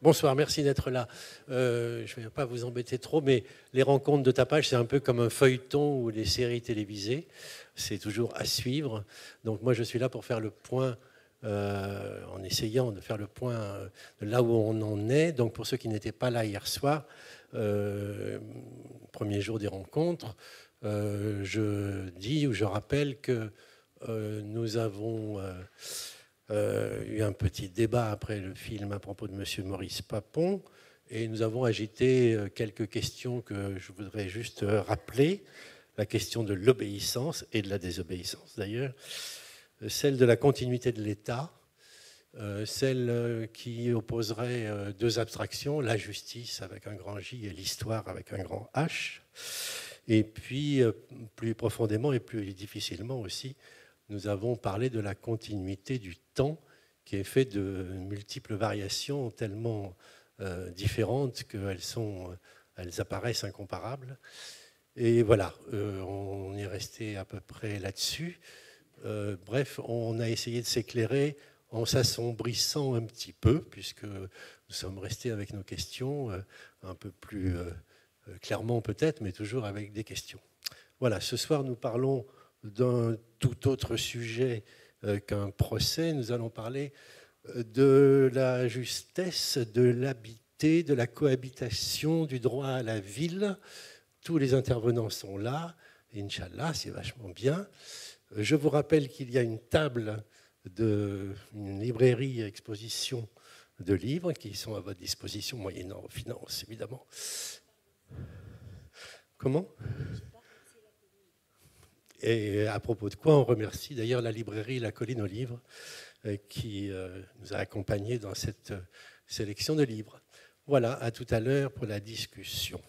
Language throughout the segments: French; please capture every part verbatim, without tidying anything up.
Bonsoir, merci d'être là. Euh, je ne vais pas vous embêter trop, mais les rencontres de tapage, c'est un peu comme un feuilleton ou les séries télévisées. C'est toujours à suivre. Donc moi, je suis là pour faire le point, euh, en essayant de faire le point de là où on en est. Donc pour ceux qui n'étaient pas là hier soir, euh, premier jour des rencontres, euh, je dis ou je rappelle que euh, nous avons... Euh, Euh, eu un petit débat après le film à propos de M. Maurice Papon et nous avons agité quelques questions que je voudrais juste rappeler. La question de l'obéissance et de la désobéissance d'ailleurs, celle de la continuité de l'État, euh, celle qui opposerait deux abstractions, la justice avec un grand J et l'histoire avec un grand H, et puis plus profondément et plus difficilement aussi, nous avons parlé de la continuité du temps qui est fait de multiples variations tellement euh, différentes qu'elles sont, elles apparaissent incomparables. Et voilà, euh, on est resté à peu près là-dessus. Euh, bref, on a essayé de s'éclairer en s'assombrissant un petit peu, puisque nous sommes restés avec nos questions euh, un peu plus euh, clairement peut-être, mais toujours avec des questions. Voilà, ce soir nous parlons d'un tout autre sujet euh, qu'un procès. Nous allons parler de la justesse, de l'habité, de la cohabitation, du droit à la ville. Tous les intervenants sont là. Inch'Allah, c'est vachement bien. Je vous rappelle qu'il y a une table, de, une librairie exposition de livres qui sont à votre disposition, moyennant finance, évidemment. Comment ? Et à propos de quoi, on remercie d'ailleurs la librairie La Colline aux Livres qui nous a accompagnés dans cette sélection de livres. Voilà, à tout à l'heure pour la discussion.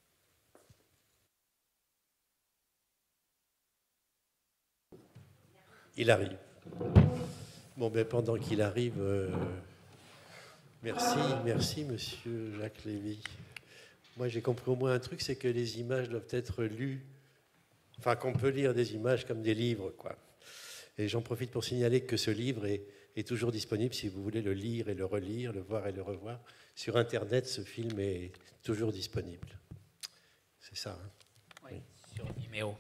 Il arrive. Bon, ben pendant qu'il arrive, euh, merci, merci Monsieur Jacques Lévy. Moi, j'ai compris au moins un truc, c'est que les images doivent être lues. Enfin, qu'on peut lire des images comme des livres, quoi. Et j'en profite pour signaler que ce livre est, est toujours disponible si vous voulez le lire et le relire, le voir et le revoir. Sur Internet, ce film est toujours disponible. C'est ça, hein ? Oui, oui, sur Vimeo.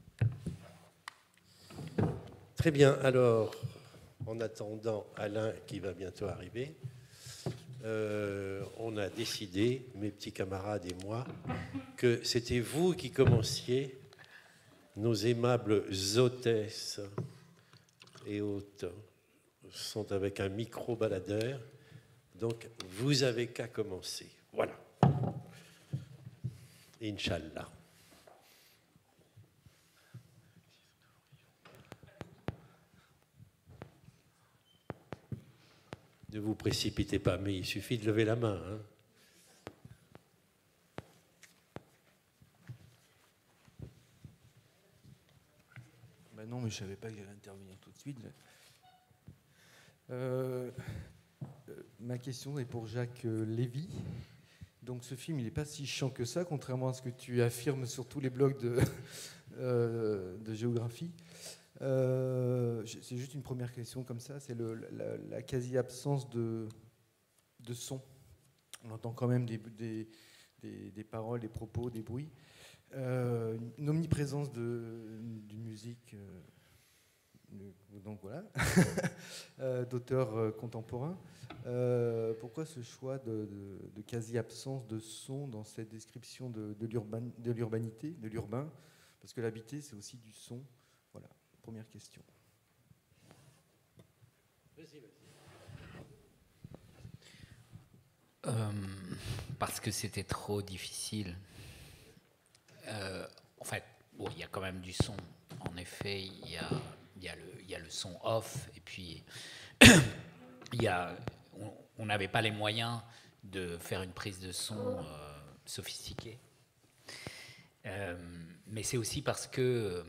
Très bien. Alors, en attendant Alain qui va bientôt arriver, euh, on a décidé, mes petits camarades et moi, que c'était vous qui commenciez. Nos aimables hôtesses et hôtes sont avec un micro-baladeur. Donc, vous avez qu'à commencer. Voilà. Inch'Allah. Ne vous précipitez pas, mais il suffit de lever la main, hein. Non, mais je ne savais pas que j'allais intervenir tout de suite. Euh, euh, ma question est pour Jacques Lévy. Donc ce film, il n'est pas si chiant que ça, contrairement à ce que tu affirmes sur tous les blogs de, euh, de géographie. Euh, c'est juste une première question comme ça, c'est le, la, la quasi-absence de, de son. On entend quand même des, des, des, des paroles, des propos, des bruits. Euh, une omniprésence de, d'une musique, euh, donc voilà, euh, d'auteurs euh, contemporains. Euh, pourquoi ce choix de, de, de quasi-absence de son dans cette description de, de, l'urban, de l'urbanité, de l'urbain ? Parce que l'habité, c'est aussi du son. Voilà, première question. Vas-y, vas-y. Euh, parce que c'était trop difficile. Euh, en fait, bon, il y a quand même du son. En effet, il y a, il y a, le, il y a le son off, et puis il y a, on n'avait pas les moyens de faire une prise de son euh, sophistiquée. Euh, mais c'est aussi parce que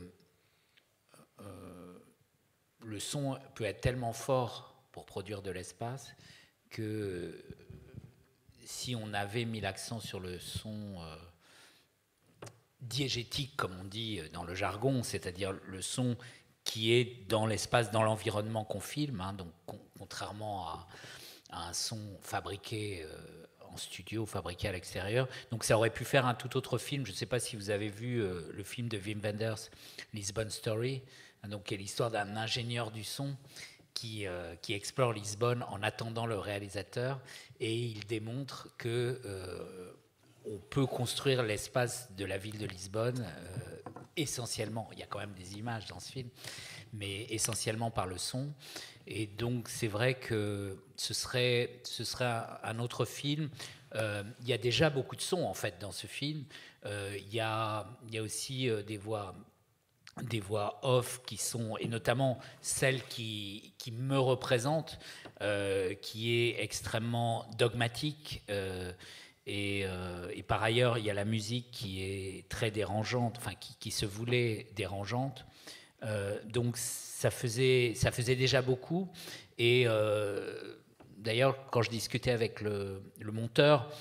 euh, le son peut être tellement fort pour produire de l'espace que si on avait mis l'accent sur le son euh, diégétique, comme on dit dans le jargon, c'est-à-dire le son qui est dans l'espace, dans l'environnement qu'on filme, hein, donc con- contrairement à, à un son fabriqué euh, en studio, fabriqué à l'extérieur. Donc ça aurait pu faire un tout autre film. Je ne sais pas si vous avez vu euh, le film de Wim Wenders, Lisbon Story, donc, qui est l'histoire d'un ingénieur du son qui, euh, qui explore Lisbonne en attendant le réalisateur, et il démontre que euh, on peut construire l'espace de la ville de Lisbonne euh, essentiellement, il y a quand même des images dans ce film, mais essentiellement par le son. Et donc c'est vrai que ce serait, ce serait un, un autre film. Euh, il y a déjà beaucoup de sons en fait dans ce film. Euh, il y a, il y a aussi euh, des voix, des voix off qui sont, et notamment celle qui, qui me représente, euh, qui est extrêmement dogmatique. Euh, et, euh, et par ailleurs, il y a la musique qui est très dérangeante, enfin qui, qui se voulait dérangeante. Euh, donc ça faisait, ça faisait déjà beaucoup. Et euh, d'ailleurs, quand je discutais avec le, le monteur,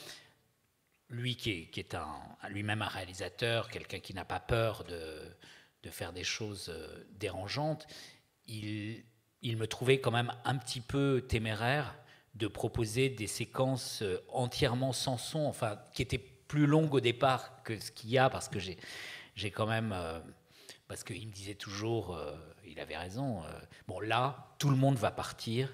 lui qui est, qui est un, lui-même un réalisateur, quelqu'un qui n'a pas peur de, de faire des choses dérangeantes, il, il me trouvait quand même un petit peu téméraire de proposer des séquences entièrement sans son, enfin qui étaient plus longues au départ que ce qu'il y a, parce que j'ai, j'ai quand même... Euh, parce qu'il me disait toujours, euh, il avait raison, euh, bon là, tout le monde va partir,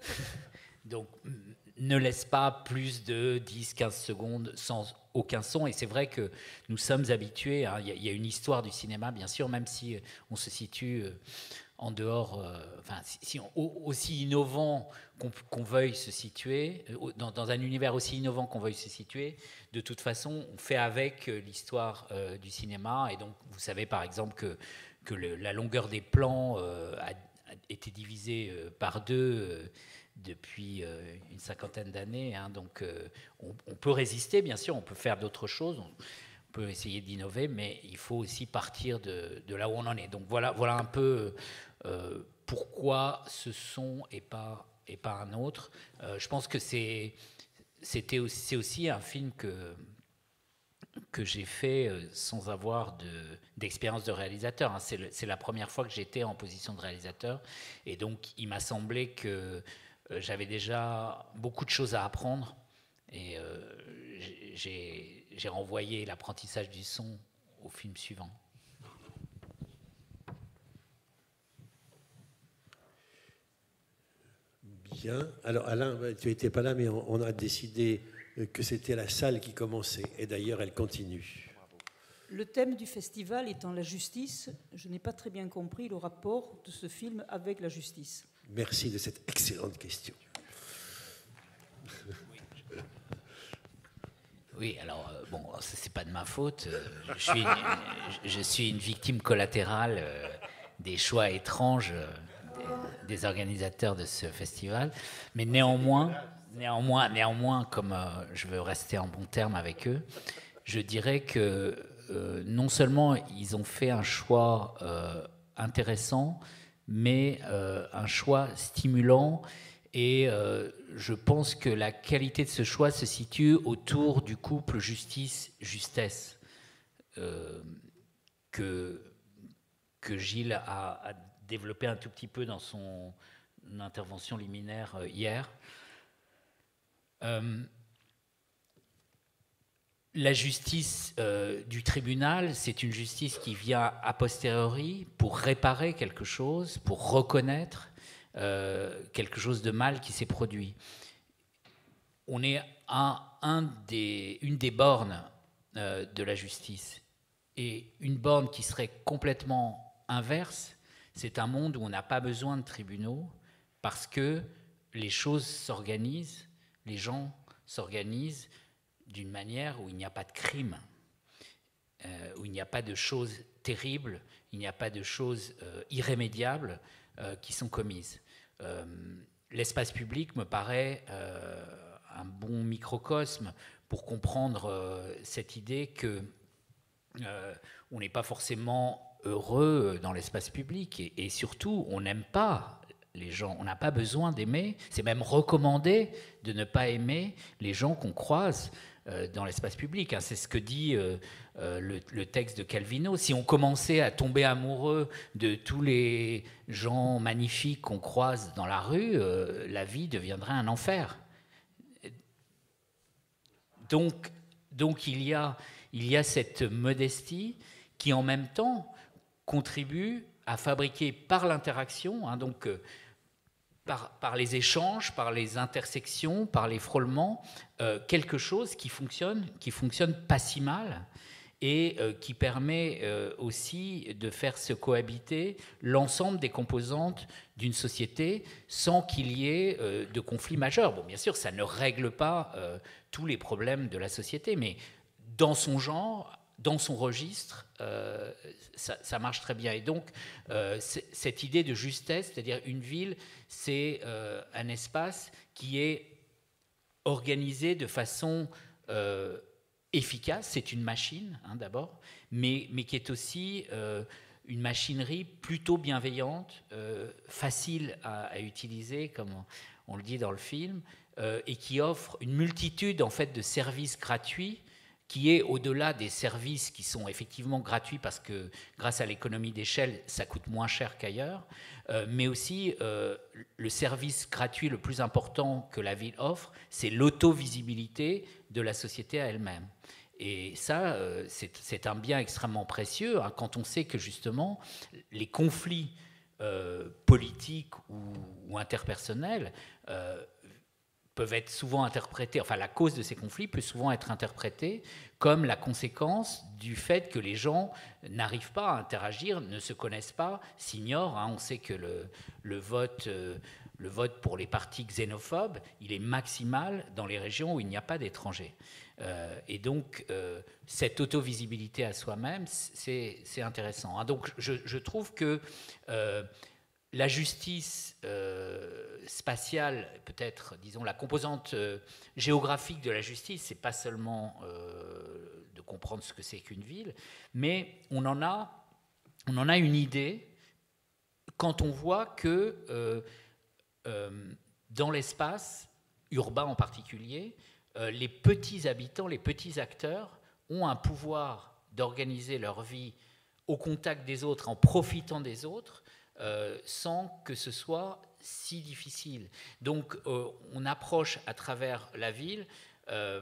donc ne laisse pas plus de dix à quinze secondes sans aucun son. Et c'est vrai que nous sommes habitués, hein, il y a une histoire du cinéma, bien sûr, même si on se situe en dehors, euh, enfin, si, si on, aussi innovant qu'on, qu'on veuille se situer, dans, dans un univers aussi innovant qu'on veuille se situer, de toute façon, on fait avec l'histoire euh, du cinéma. Et donc, vous savez, par exemple, que, que le, la longueur des plans euh, a, a été divisée euh, par deux euh, depuis euh, une cinquantaine d'années. Hein, donc, euh, on, on peut résister, bien sûr, on peut faire d'autres choses. On, On peut essayer d'innover, mais il faut aussi partir de, de là où on en est. Donc voilà, voilà un peu euh, pourquoi ce son et pas, et pas un autre. Euh, je pense que c'est, c'était aussi, c'est aussi un film que, que j'ai fait sans avoir de, d'expérience de réalisateur. Hein. C'est, le, c'est la première fois que j'étais en position de réalisateur. Et donc il m'a semblé que euh, j'avais déjà beaucoup de choses à apprendre. Et euh, j'ai, j'ai renvoyé l'apprentissage du son au film suivant. Bien. Alors Alain, tu n'étais pas là, mais on, on a décidé que c'était la salle qui commençait. Et d'ailleurs, elle continue. Le thème du festival étant la justice, je n'ai pas très bien compris le rapport de ce film avec la justice. Merci de cette excellente question. Oui, alors, euh, bon, c'est pas de ma faute. Euh, je, suis une, je suis une victime collatérale euh, des choix étranges euh, des, des organisateurs de ce festival. Mais néanmoins, néanmoins, néanmoins comme euh, je veux rester en bon terme avec eux, je dirais que euh, non seulement ils ont fait un choix euh, intéressant, mais euh, un choix stimulant. Et euh, je pense que la qualité de ce choix se situe autour du couple justice-justesse euh, que, que Gilles a, a développé un tout petit peu dans son intervention liminaire euh, hier. Euh, la justice euh, du tribunal, c'est une justice qui vient a posteriori pour réparer quelque chose, pour reconnaître Euh, quelque chose de mal qui s'est produit. On est un, un des, une des bornes euh, de la justice. Et une borne qui serait complètement inverse, c'est un monde où on n'a pas besoin de tribunaux parce que les choses s'organisent, les gens s'organisent d'une manière où il n'y a pas de crime, euh, où il n'y a pas de choses terribles, il n'y a pas de choses euh, irrémédiables euh, qui sont commises. Euh, l'espace public me paraît euh, un bon microcosme pour comprendre euh, cette idée que euh, on n'est pas forcément heureux dans l'espace public et, et surtout on n'aime pas les gens, on n'a pas besoin d'aimer, c'est même recommandé de ne pas aimer les gens qu'on croise euh, dans l'espace public. Hein. C'est ce que dit euh, euh, le, le texte de Calvino. Si on commençait à tomber amoureux de tous les gens magnifiques qu'on croise dans la rue, euh, la vie deviendrait un enfer. Donc, donc il y a, il y a cette modestie qui, en même temps, contribue à fabriquer par l'interaction, hein, donc euh, par, par les échanges, par les intersections, par les frôlements, euh, quelque chose qui fonctionne, qui fonctionne pas si mal et euh, qui permet euh, aussi de faire se cohabiter l'ensemble des composantes d'une société sans qu'il y ait euh, de conflits majeurs. Bon, bien sûr, ça ne règle pas euh, tous les problèmes de la société, mais dans son genre, dans son registre, euh, ça, ça marche très bien. Et donc, euh, cette idée de justesse, c'est-à-dire une ville, c'est euh, un espace qui est organisé de façon euh, efficace. C'est une machine, hein, d'abord, mais, mais qui est aussi euh, une machinerie plutôt bienveillante, euh, facile à, à utiliser, comme on, on le dit dans le film, euh, et qui offre une multitude en fait, de services gratuits, qui est au-delà des services qui sont effectivement gratuits parce que grâce à l'économie d'échelle, ça coûte moins cher qu'ailleurs, euh, mais aussi euh, le service gratuit le plus important que la ville offre, c'est l'auto-visibilité de la société à elle-même. Et ça, euh, c'est un bien extrêmement précieux, hein, quand on sait que justement les conflits euh, politiques ou, ou interpersonnels euh, peuvent être souvent interprétés, enfin la cause de ces conflits peut souvent être interprétée comme la conséquence du fait que les gens n'arrivent pas à interagir, ne se connaissent pas, s'ignorent. Hein. On sait que le, le, vote, euh, le vote pour les partis xénophobes, il est maximal dans les régions où il n'y a pas d'étrangers. Euh, et donc, euh, cette auto-visibilité à soi-même, c'est intéressant. Hein. Donc, je, je trouve que euh, la justice euh, spatiale, peut-être, disons, la composante euh, géographique de la justice, c'est pas seulement euh, de comprendre ce que c'est qu'une ville, mais on en a, on en a une idée quand on voit que euh, euh, dans l'espace urbain en particulier, euh, les petits habitants, les petits acteurs ont un pouvoir d'organiser leur vie au contact des autres, en profitant des autres, Euh, sans que ce soit si difficile. Donc euh, on approche à travers la ville euh,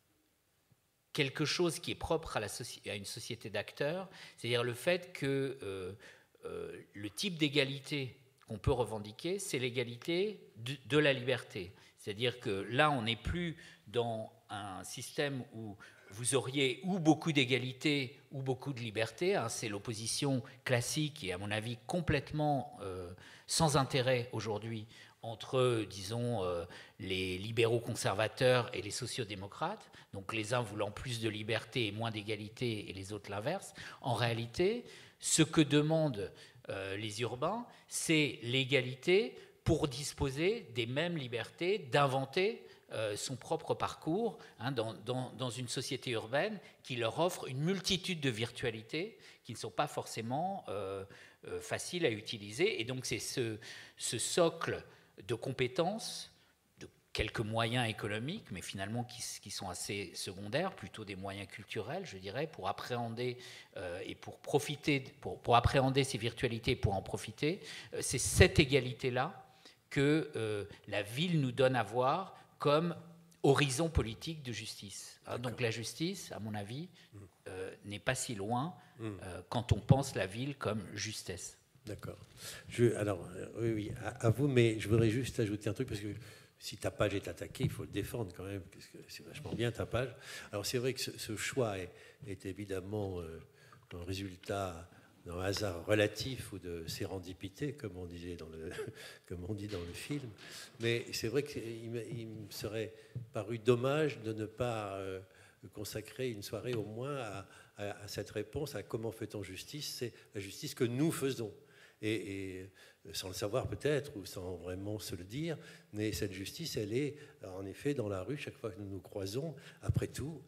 quelque chose qui est propre à, la à une société d'acteurs, c'est-à-dire le fait que euh, euh, le type d'égalité qu'on peut revendiquer, c'est l'égalité de, de la liberté. C'est-à-dire que là, on n'est plus dans un système où vous auriez ou beaucoup d'égalité ou beaucoup de liberté. Hein, c'est l'opposition classique et, à mon avis, complètement euh, sans intérêt aujourd'hui entre, disons, euh, les libéraux conservateurs et les sociodémocrates, donc les uns voulant plus de liberté et moins d'égalité et les autres l'inverse. En réalité, ce que demandent euh, les urbains, c'est l'égalité pour disposer des mêmes libertés, d'inventer Euh, son propre parcours, hein, dans, dans, dans une société urbaine qui leur offre une multitude de virtualités qui ne sont pas forcément euh, euh, faciles à utiliser. Et donc c'est ce, ce socle de compétences, de quelques moyens économiques, mais finalement qui, qui sont assez secondaires, plutôt des moyens culturels, je dirais, pour appréhender euh, et pour profiter, pour, pour appréhender ces virtualités et pour en profiter. Euh, c'est cette égalité-là que euh, la ville nous donne à voir comme horizon politique de justice. Donc la justice, à mon avis, euh, n'est pas si loin euh, quand on pense la ville comme justesse. D'accord. Alors, euh, oui, oui, à, à vous, mais je voudrais juste ajouter un truc, parce que si Tapage est attaqué, il faut le défendre quand même, parce que c'est vachement bien Tapage. Alors c'est vrai que ce, ce choix est, est évidemment euh, un résultat d'un hasard relatif ou de sérendipité, comme on disait dans le, comme on dit dans le film. Mais c'est vrai qu'il me, il me serait paru dommage de ne pas euh, consacrer une soirée au moins à, à, à cette réponse à comment fait-on justice. C'est la justice que nous faisons. Et, et sans le savoir peut-être, ou sans vraiment se le dire, mais cette justice, elle est en effet dans la rue chaque fois que nous nous croisons. Après tout,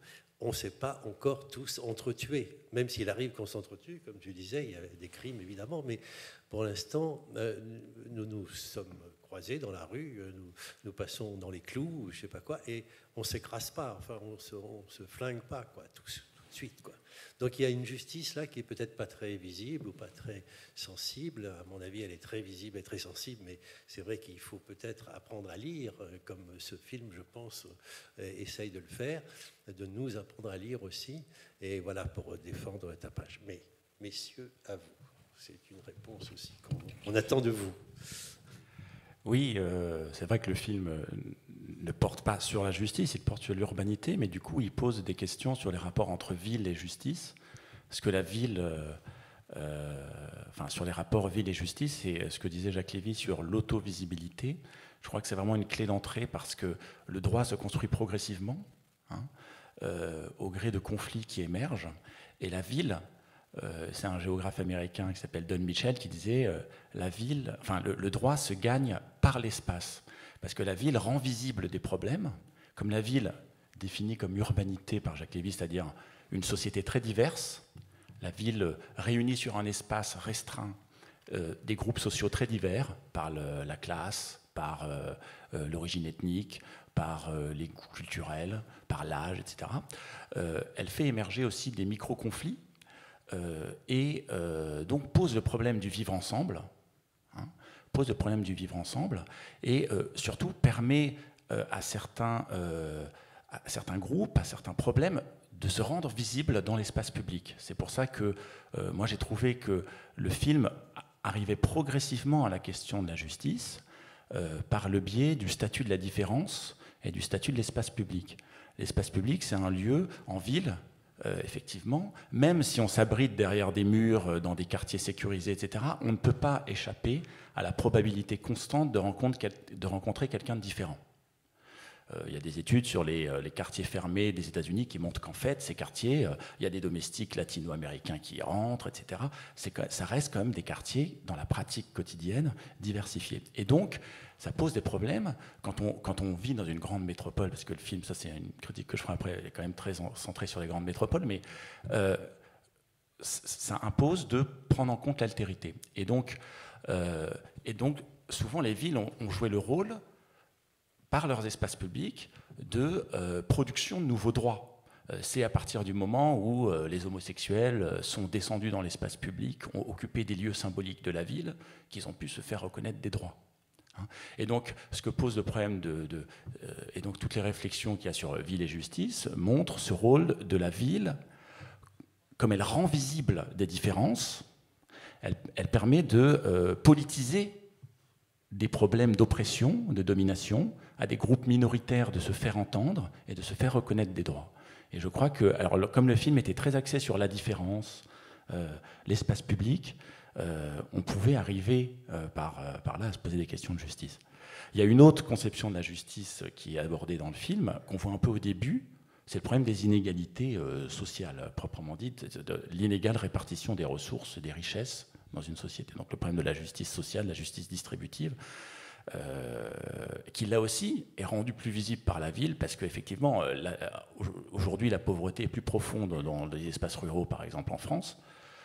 on ne s'est pas encore tous entretués, même s'il arrive qu'on s'entretue, comme tu disais, il y a des crimes évidemment, mais pour l'instant, euh, nous nous sommes croisés dans la rue, nous, nous passons dans les clous, je ne sais pas quoi, et on ne s'écrase pas, enfin on ne se, on se flingue pas, quoi, tout, tout de suite, quoi. Donc il y a une justice là qui est peut-être pas très visible ou pas très sensible. À mon avis, elle est très visible et très sensible, mais c'est vrai qu'il faut peut-être apprendre à lire, comme ce film, je pense, essaye de le faire, de nous apprendre à lire aussi, et voilà, pour défendre le tapage. Mais messieurs, à vous. C'est une réponse aussi qu'on on attend de vous. Oui, euh, c'est vrai que le film ne porte pas sur la justice, il porte sur l'urbanité, mais du coup, il pose des questions sur les rapports entre ville et justice. Parce que la ville, euh, euh, enfin, sur les rapports ville et justice, et ce que disait Jacques Lévy sur l'auto-visibilité, je crois que c'est vraiment une clé d'entrée parce que le droit se construit progressivement, hein, euh, au gré de conflits qui émergent, et la ville. Euh, c'est un géographe américain qui s'appelle Don Mitchell qui disait euh, la ville, enfin le, le droit se gagne par l'espace, parce que la ville rend visible des problèmes, comme la ville définie comme urbanité par Jacques Lévy, c'est-à-dire une société très diverse. La ville réunit sur un espace restreint euh, des groupes sociaux très divers par le, la classe, par euh, euh, l'origine ethnique, par euh, les goûts culturels, par l'âge, et cetera. Euh, elle fait émerger aussi des micro-conflits. Euh, et euh, donc pose le problème du vivre ensemble, hein, pose le problème du vivre ensemble, et euh, surtout permet euh, à, certains, euh, à certains groupes, à certains problèmes, de se rendre visibles dans l'espace public. C'est pour ça que euh, moi j'ai trouvé que le film arrivait progressivement à la question de la justice euh, par le biais du statut de la différence et du statut de l'espace public. L'espace public, c'est un lieu en ville. Euh, effectivement, même si on s'abrite derrière des murs, euh, dans des quartiers sécurisés, et cetera, on ne peut pas échapper à la probabilité constante de, rencontre, de rencontrer quelqu'un de différent. Euh, il y a des études sur les, euh, les quartiers fermés des États-Unis qui montrent qu'en fait, ces quartiers, euh, il y a des domestiques latino-américains qui y rentrent, et cetera. C'est, ça reste quand même des quartiers, dans la pratique quotidienne, diversifiés. Et donc, ça pose des problèmes quand on, quand on vit dans une grande métropole, parce que le film, ça c'est une critique que je ferai après, il est quand même très centré sur les grandes métropoles, mais euh, ça impose de prendre en compte l'altérité. Et donc, euh, et donc, souvent les villes ont, ont joué le rôle, par leurs espaces publics, de euh, production de nouveaux droits. Euh, c'est à partir du moment où euh, les homosexuels sont descendus dans l'espace public, ont occupé des lieux symboliques de la ville, qu'ils ont pu se faire reconnaître des droits. Et donc, ce que pose le problème de, de euh, et donc toutes les réflexions qu'il y a sur ville et justice montrent ce rôle de la ville, comme elle rend visible des différences, elle, elle permet de euh, politiser des problèmes d'oppression, de domination, à des groupes minoritaires de se faire entendre et de se faire reconnaître des droits. Et je crois que, alors, comme le film était très axé sur la différence, euh, l'espace public, Euh, on pouvait arriver euh, par, euh, par là à se poser des questions de justice. Il y a une autre conception de la justice qui est abordée dans le film, qu'on voit un peu au début, c'est le problème des inégalités euh, sociales, proprement dites, de, de l'inégale répartition des ressources, des richesses dans une société. Donc le problème de la justice sociale, la justice distributive, euh, qui là aussi est rendu plus visible par la ville, parce qu'effectivement, aujourd'hui la pauvreté est plus profonde dans les espaces ruraux, par exemple en France.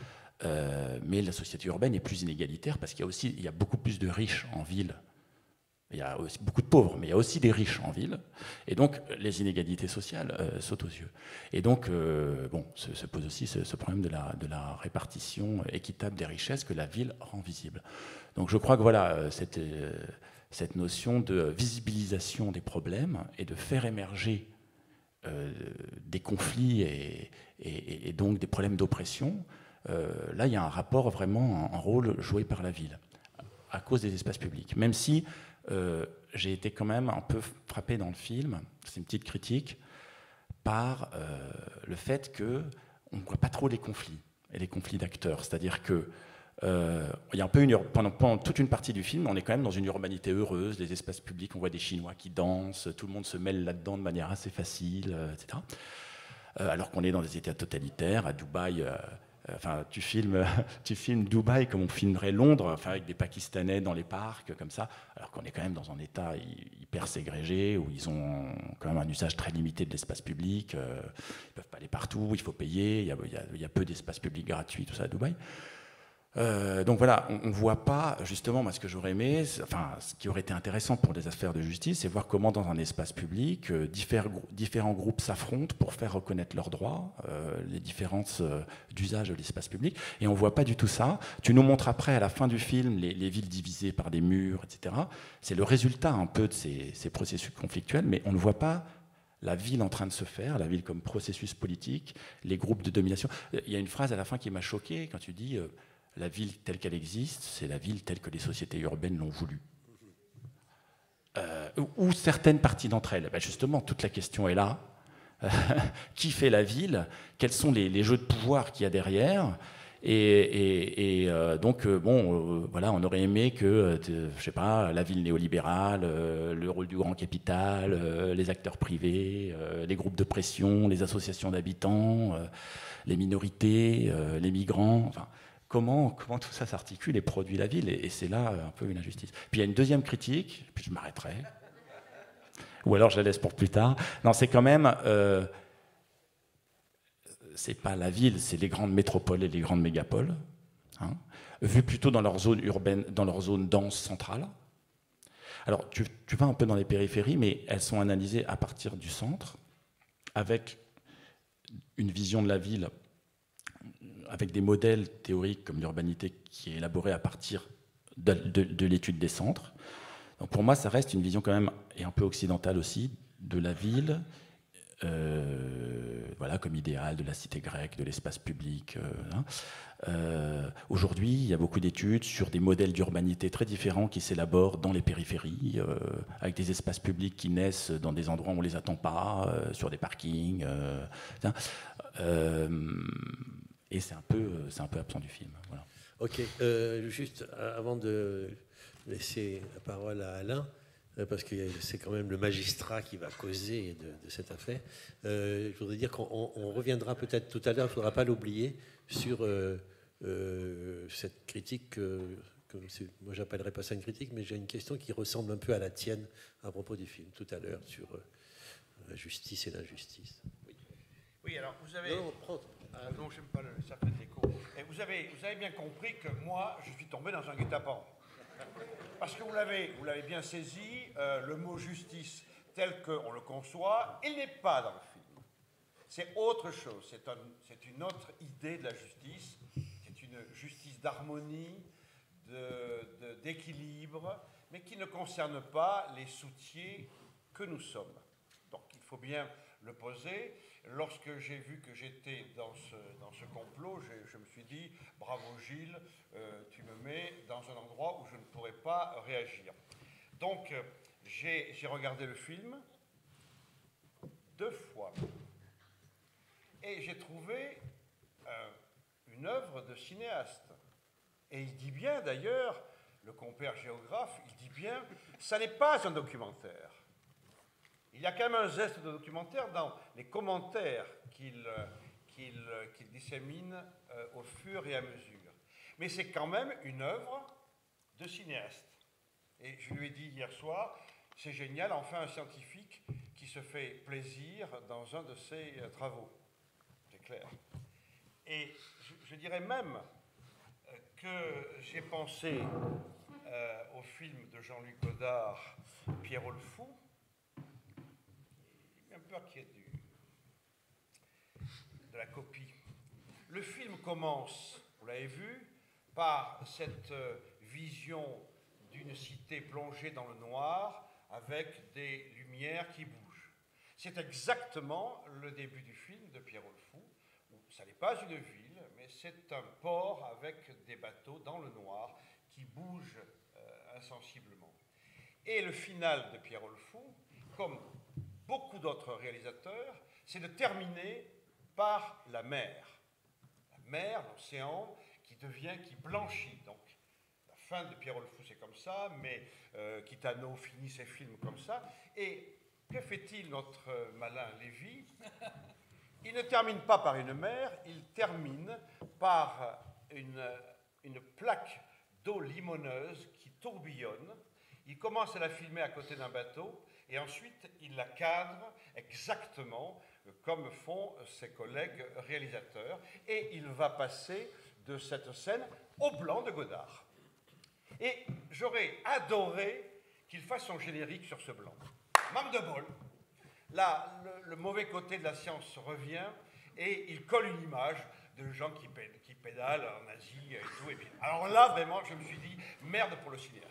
Euh, mais la société urbaine est plus inégalitaire parce qu'il y a aussi il y a beaucoup plus de riches en ville. Il y a aussi beaucoup de pauvres, mais il y a aussi des riches en ville. Et donc, les inégalités sociales euh, sautent aux yeux. Et donc, euh, bon, se, se pose aussi ce, ce problème de la, de la répartition équitable des richesses que la ville rend visible. Donc, je crois que voilà, cette, euh, cette notion de visibilisation des problèmes et de faire émerger euh, des conflits et, et, et donc des problèmes d'oppression, Euh, là, il y a un rapport vraiment, un, un rôle joué par la ville, à cause des espaces publics. Même si euh, j'ai été quand même un peu frappé dans le film, c'est une petite critique, par euh, le fait qu'on ne voit pas trop les conflits, et les conflits d'acteurs. C'est-à-dire que euh, il y a un peu une, pendant, pendant toute une partie du film, on est quand même dans une urbanité heureuse, les espaces publics, on voit des Chinois qui dansent, tout le monde se mêle là-dedans de manière assez facile, euh, et cetera. Euh, alors qu'on est dans des États totalitaires, à Dubaï, euh, Enfin, tu filmes, tu filmes Dubaï comme on filmerait Londres, enfin, avec des Pakistanais dans les parcs, comme ça, alors qu'on est quand même dans un état hyper ségrégé, où ils ont quand même un usage très limité de l'espace public, euh, ils ne peuvent pas aller partout, il faut payer, il y a, il y a, il y a peu d'espace public gratuit, tout ça à Dubaï. Euh, donc voilà, on ne voit pas, justement, moi, ce que j'aurais aimé, enfin, ce qui aurait été intéressant pour les affaires de justice, c'est voir comment, dans un espace public, euh, différents, différents groupes s'affrontent pour faire reconnaître leurs droits, euh, les différences euh, d'usage de l'espace public, et on ne voit pas du tout ça. Tu nous montres après, à la fin du film, les, les villes divisées par des murs, et cetera. C'est le résultat un peu de ces, ces processus conflictuels, mais on ne voit pas la ville en train de se faire, la ville comme processus politique, les groupes de domination. Il y a une phrase à la fin qui m'a choqué, quand tu dis... Euh, la ville telle qu'elle existe, c'est la ville telle que les sociétés urbaines l'ont voulu. Euh, ou certaines parties d'entre elles. Ben justement, toute la question est là. Qui fait la ville? Quels sont les, les jeux de pouvoir qu'il y a derrière? Et, et, et euh, donc, euh, bon, euh, voilà, on aurait aimé que, euh, je sais pas, la ville néolibérale, euh, le rôle du grand capital, euh, les acteurs privés, euh, les groupes de pression, les associations d'habitants, euh, les minorités, euh, les migrants, enfin... Comment, comment tout ça s'articule et produit la ville, et, et c'est là un peu une injustice. Puis il y a une deuxième critique, puis je m'arrêterai, ou alors je la laisse pour plus tard. Non, c'est quand même, euh, c'est pas la ville, c'est les grandes métropoles et les grandes mégapoles, hein, vues plutôt dans leur zone urbaine, dans leur zone dense centrale. Alors tu, tu vas un peu dans les périphéries, mais elles sont analysées à partir du centre, avec une vision de la ville avec des modèles théoriques comme l'urbanité qui est élaborée à partir de, de, de l'étude des centres. Donc pour moi, ça reste une vision quand même, et un peu occidentale aussi, de la ville, euh, voilà, comme idéal de la cité grecque, de l'espace public. Euh, hein. euh, Aujourd'hui, il y a beaucoup d'études sur des modèles d'urbanité très différents qui s'élaborent dans les périphéries, euh, avec des espaces publics qui naissent dans des endroits où on ne les attend pas, euh, sur des parkings. Euh, euh, Et c'est un, peu, c'est un peu absent du film. Voilà. Ok, euh, juste avant de laisser la parole à Alain, euh, parce que c'est quand même le magistrat qui va causer de, de cette affaire, euh, je voudrais dire qu'on on reviendra peut-être tout à l'heure, il ne faudra pas l'oublier, sur euh, euh, cette critique, euh, que moi j'appellerais pas ça une critique, mais j'ai une question qui ressemble un peu à la tienne à propos du film, tout à l'heure, sur euh, la justice et l'injustice. Oui. Oui, alors vous avez... Non, prends. Ah, non, j'aime pas le cercle d'écho. Et vous avez, vous avez bien compris que moi, je suis tombé dans un guet-apens. Parce que vous l'avez, vous l'avez bien saisi, euh, le mot justice tel qu'on le conçoit, il n'est pas dans le film. C'est autre chose, c'est un, c'est une autre idée de la justice, c'est une justice d'harmonie, de, de, d'équilibre, mais qui ne concerne pas les soutiers que nous sommes. Donc il faut bien le poser. Lorsque j'ai vu que j'étais dans ce, dans ce complot, je, je me suis dit, bravo Gilles, euh, tu me mets dans un endroit où je ne pourrais pas réagir. Donc, euh, j'ai, j'ai regardé le film deux fois. Et j'ai trouvé euh, une œuvre de cinéaste. Et il dit bien, d'ailleurs, le compère géographe, il dit bien, ça n'est pas un documentaire. Il y a quand même un zeste de documentaire dans les commentaires qu'il qu'il, qu'il dissémine euh, au fur et à mesure. Mais c'est quand même une œuvre de cinéaste. Et je lui ai dit hier soir, c'est génial, enfin un scientifique qui se fait plaisir dans un de ses euh, travaux. C'est clair. Et je, je dirais même euh, que j'ai pensé euh, au film de Jean-Luc Godard, Pierrot le Fou. Un peu inquiet du, de la copie. Le film commence, vous l'avez vu, par cette euh, vision d'une cité plongée dans le noir avec des lumières qui bougent. C'est exactement le début du film de Pierrot le Fou, où ça n'est pas une ville, mais c'est un port avec des bateaux dans le noir qui bougent euh, insensiblement. Et le final de Pierrot le Fou, comme beaucoup d'autres réalisateurs, c'est de terminer par la mer. La mer, l'océan, qui devient, qui blanchit. Donc, la fin de Pierrot le Fou, c'est comme ça, mais euh, Kitano finit ses films comme ça. Et que fait-il, notre malin Lévy? il ne termine pas par une mer, il termine par une, une plaque d'eau limoneuse qui tourbillonne. Il commence à la filmer à côté d'un bateau et ensuite il la cadre exactement comme font ses collègues réalisateurs. Et il va passer de cette scène au blanc de Godard. Et j'aurais adoré qu'il fasse son générique sur ce blanc. Manque de bol. Là, le, le mauvais côté de la science revient et il colle une image de gens qui, pédalent, qui pédalent en Asie et tout. Et bien. Alors là, vraiment, je me suis dit, merde pour le cinéaste.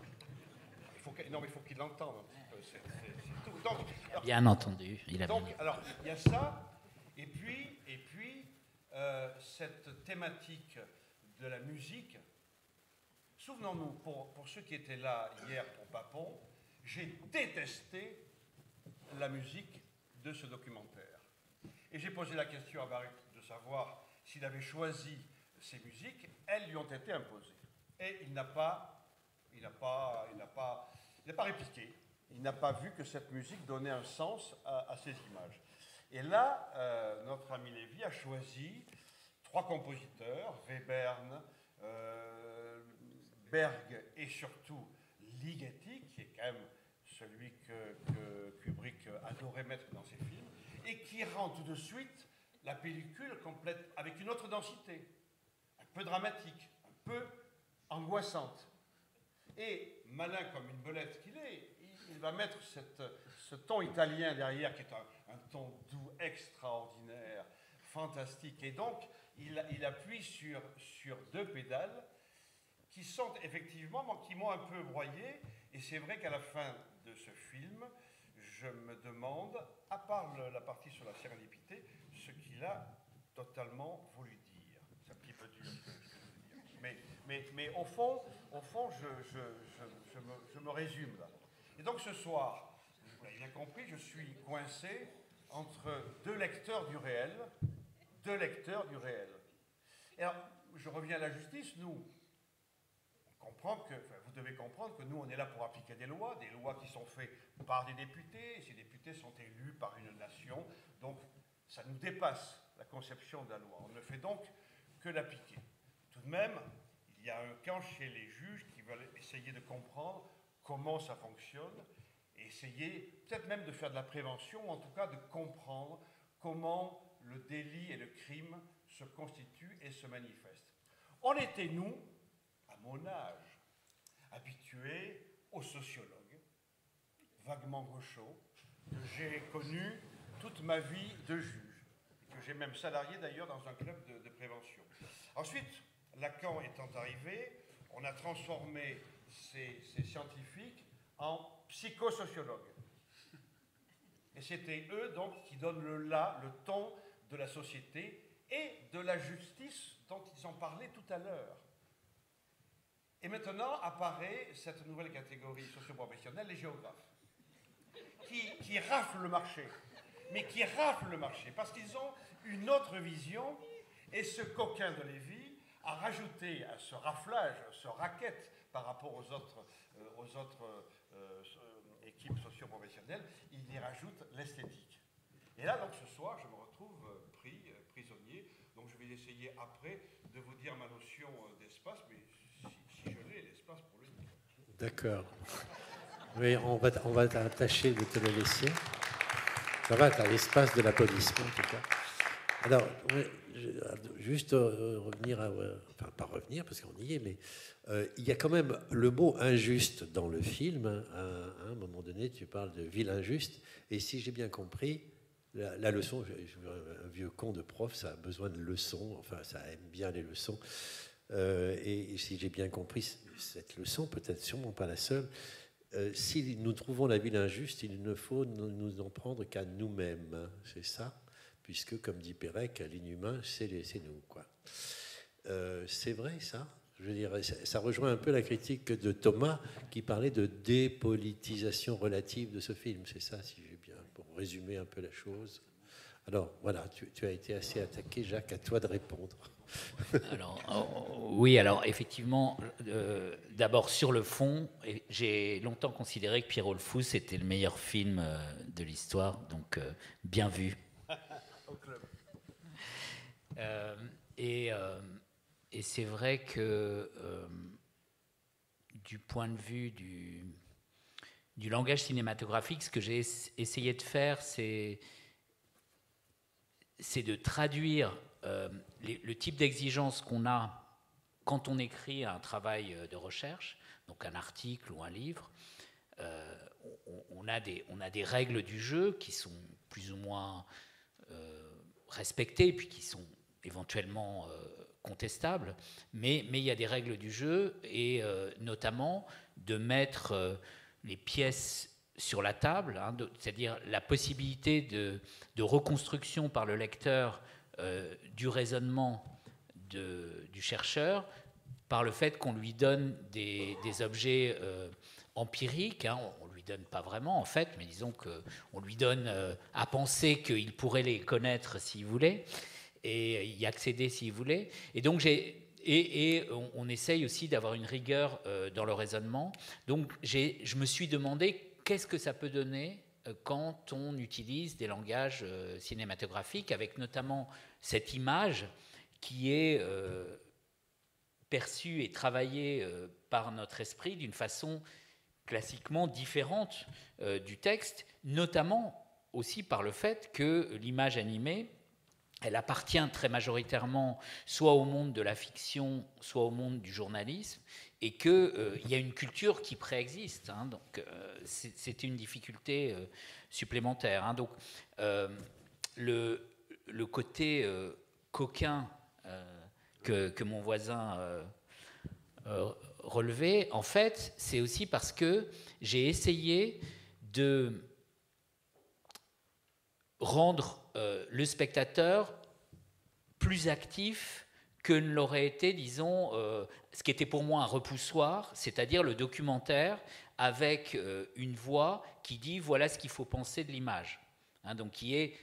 Il faut que, non, mais il faut qu'il l'entende. C'est, c'est, c'est tout. Donc, alors, bien entendu. Il a donc, bien... alors, il y a ça, et puis, et puis euh, cette thématique de la musique. Souvenons-nous, pour, pour ceux qui étaient là hier au Papon, j'ai détesté la musique de ce documentaire. Et j'ai posé la question à Baruch de savoir s'il avait choisi ces musiques. Elles lui ont été imposées. Et il n'a pas, il n'a pas, il n'a pas, il n'a pas répliqué. Il n'a pas vu que cette musique donnait un sens à, à ces images. Et là, euh, notre ami Lévy a choisi trois compositeurs, Webern, euh, Berg et surtout Ligeti, qui est quand même celui que, que Kubrick adorait mettre dans ses films, et qui rend tout de suite la pellicule complète avec une autre densité, un peu dramatique, un peu angoissante. Et malin comme une belette qu'il est, il va mettre cette, ce ton italien derrière, qui est un, un ton doux extraordinaire, fantastique. Et donc, il, il appuie sur, sur deux pédales qui sont effectivement, qui m'ont un peu broyé. Et c'est vrai qu'à la fin de ce film, je me demande, à part le, la partie sur la sérendipité, ce qu'il a totalement voulu dire. C'est un petit peu dur ce que, ce que je veux dire. Mais, mais, mais au fond, au fond je, je, je, je, me, je me résume là. Et donc ce soir, vous l'avez bien compris, je suis coincé entre deux lecteurs du réel, deux lecteurs du réel. Et alors, je reviens à la justice, nous, on comprend que, enfin, vous devez comprendre que nous, on est là pour appliquer des lois, des lois qui sont faites par des députés, et ces députés sont élus par une nation, donc ça nous dépasse la conception de la loi. On ne fait donc que l'appliquer. Tout de même, il y a un camp chez les juges qui veulent essayer de comprendre comment ça fonctionne, et essayer peut-être même de faire de la prévention, ou en tout cas de comprendre comment le délit et le crime se constituent et se manifestent. On était, nous, à mon âge, habitués aux sociologues, vaguement gauchos, que j'ai connus toute ma vie de juge, et que j'ai même salarié d'ailleurs dans un club de, de prévention. Ensuite, Lacan étant arrivé, on a transformé ces, ces scientifiques en psychosociologues. Et c'était eux donc qui donnent le là, le ton de la société et de la justice dont ils ont parlé tout à l'heure. Et maintenant apparaît cette nouvelle catégorie socio-professionnelle, les géographes, qui, qui raflent le marché, mais qui raflent le marché parce qu'ils ont une autre vision, et ce coquin de Lévy a rajouté à ce raflage, ce racket par rapport aux autres, euh, aux autres euh, euh, équipes socio-professionnelles, il y rajoute l'esthétique. Et là, donc, ce soir, je me retrouve euh, pris, euh, prisonnier, donc je vais essayer après de vous dire ma notion euh, d'espace, mais si, si je l'ai, l'espace pour le dire. D'accord. Oui, on va, on va tâcher de te le laisser. Ça va, tu as l'espace de l'applaudissement, en tout cas. Alors, juste euh, revenir à... Euh, enfin, pas revenir, parce qu'on y est, mais euh, il y a quand même le mot injuste dans le film. Hein, à, à un moment donné, tu parles de ville injuste. Et si j'ai bien compris, la, la leçon, je, je, un vieux con de prof, ça a besoin de leçons. Enfin, ça aime bien les leçons. Euh, et, et si j'ai bien compris, cette leçon, peut-être sûrement pas la seule, euh, si nous trouvons la ville injuste, il ne faut nous, nous en prendre qu'à nous-mêmes. Hein, c'est ça ? Puisque, comme dit Pérec, l'inhumain, c'est nous, quoi. Euh, c'est vrai, ça. Je veux dire, ça rejoint un peu la critique de Thomas, qui parlait de dépolitisation relative de ce film. C'est ça, si j'ai bien, pour résumer un peu la chose. Alors, voilà, tu, tu as été assez attaqué, Jacques, à toi de répondre. Alors, oh, oui, alors, effectivement, euh, d'abord, sur le fond, j'ai longtemps considéré que Pierrot le Fou, c'était le meilleur film euh, de l'histoire, donc euh, bien vu. sur le club. Euh, et euh, et c'est vrai que euh, du point de vue du, du langage cinématographique, ce que j'ai essayé de faire, c'est c'est de traduire euh, les, le type d'exigence qu'on a quand on écrit un travail de recherche, donc un article ou un livre. Euh, on, on, a des, on a des règles du jeu qui sont plus ou moins euh, respectées, puis qui sont éventuellement euh, contestables, mais, mais il y a des règles du jeu, et euh, notamment de mettre euh, les pièces sur la table, hein, c'est-à-dire la possibilité de, de reconstruction par le lecteur euh, du raisonnement de, du chercheur, par le fait qu'on lui donne des, des objets euh, empiriques, hein, on ne lui donne pas vraiment en fait, mais disons qu'on lui donne euh, à penser qu'il pourrait les connaître s'il voulait, et y accéder s'il voulait. Et donc j'ai... Et, et on, on essaye aussi d'avoir une rigueur euh, dans le raisonnement. Donc j'ai, je me suis demandé qu'est-ce que ça peut donner euh, quand on utilise des langages euh, cinématographiques, avec notamment cette image qui est euh, perçue et travaillée euh, par notre esprit d'une façon classiquement différente euh, du texte, notamment aussi par le fait que l'image animée, elle appartient très majoritairement soit au monde de la fiction, soit au monde du journalisme, et qu'il euh, y a une culture qui préexiste. Hein, donc, euh, c'est, c'est une difficulté euh, supplémentaire. Hein, donc, euh, le, le côté euh, coquin euh, que, que mon voisin euh, euh, relevait, en fait, c'est aussi parce que j'ai essayé de rendre euh, le spectateur plus actif que ne l'aurait été, disons, euh, ce qui était pour moi un repoussoir, c'est-à-dire le documentaire avec euh, une voix qui dit voilà ce qu'il faut penser de l'image, hein, donc qui est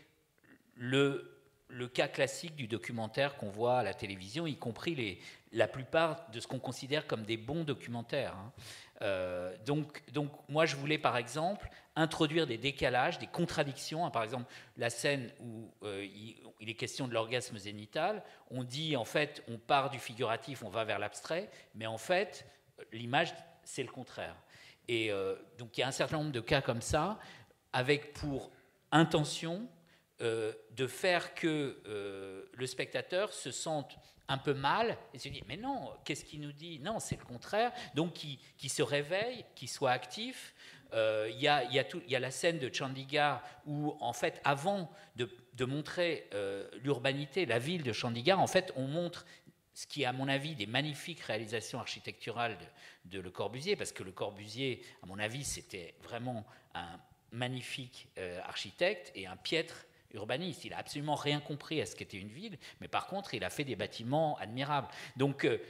le, le cas classique du documentaire qu'on voit à la télévision, y compris les, la plupart de ce qu'on considère comme des bons documentaires. Hein. Euh, donc, donc moi je voulais par exemple introduire des décalages, des contradictions, hein, par exemple la scène où euh, il, il est question de l'orgasme zénital, on dit en fait on part du figuratif, on va vers l'abstrait, mais en fait l'image c'est le contraire. Et euh, donc il y a un certain nombre de cas comme ça, avec pour intention euh, de faire que euh, le spectateur se sente un peu mal, et se dit, mais non, qu'est-ce qu'il nous dit? Non, c'est le contraire. Donc, qui, qui se réveille, qui soit actif. Euh, il y, a, y, a tout, y a la scène de Chandigarh où, en fait, avant de, de montrer euh, l'urbanité, la ville de Chandigarh, en fait, on montre ce qui est, à mon avis, des magnifiques réalisations architecturales de, de Le Corbusier, parce que Le Corbusier, à mon avis, c'était vraiment un magnifique euh, architecte et un piètre urbaniste. Il n'a absolument rien compris à ce qu'était une ville, mais par contre, il a fait des bâtiments admirables. Donc euh,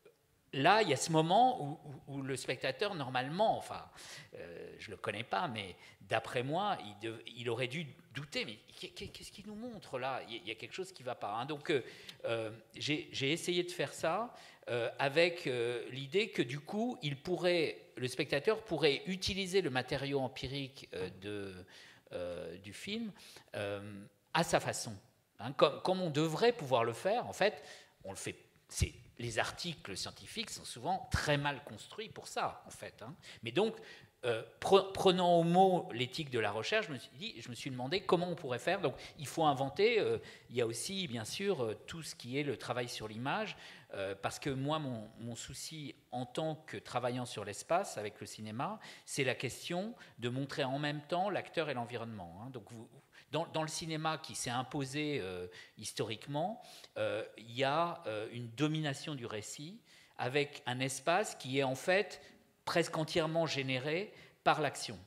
là, il y a ce moment où, où, où le spectateur, normalement, enfin, euh, je ne le connais pas, mais d'après moi, il, de, il aurait dû douter, mais qu'est-ce qu'il nous montre là? Il y a quelque chose qui ne va pas. Hein. Donc, euh, j'ai, j'ai essayé de faire ça euh, avec euh, l'idée que, du coup, il pourrait, le spectateur pourrait utiliser le matériau empirique euh, de... Euh, du film euh, à sa façon, hein, comme, comme on devrait pouvoir le faire. En fait, on le fait. C'est, les articles scientifiques sont souvent très mal construits pour ça, en fait. Hein. Mais donc, euh, pre, prenant au mot l'éthique de la recherche, je me suis dit, je me suis demandé comment on pourrait faire. Donc, il faut inventer. Euh, il y a aussi, bien sûr, euh, tout ce qui est le travail sur l'image. Euh, parce que moi, mon, mon souci en tant que travaillant sur l'espace avec le cinéma, c'est la question de montrer en même temps l'acteur et l'environnement. Hein. Donc, vous, dans, dans le cinéma qui s'est imposé euh, historiquement, euh, il y a euh, une domination du récit avec un espace qui est en fait presque entièrement généré par l'action.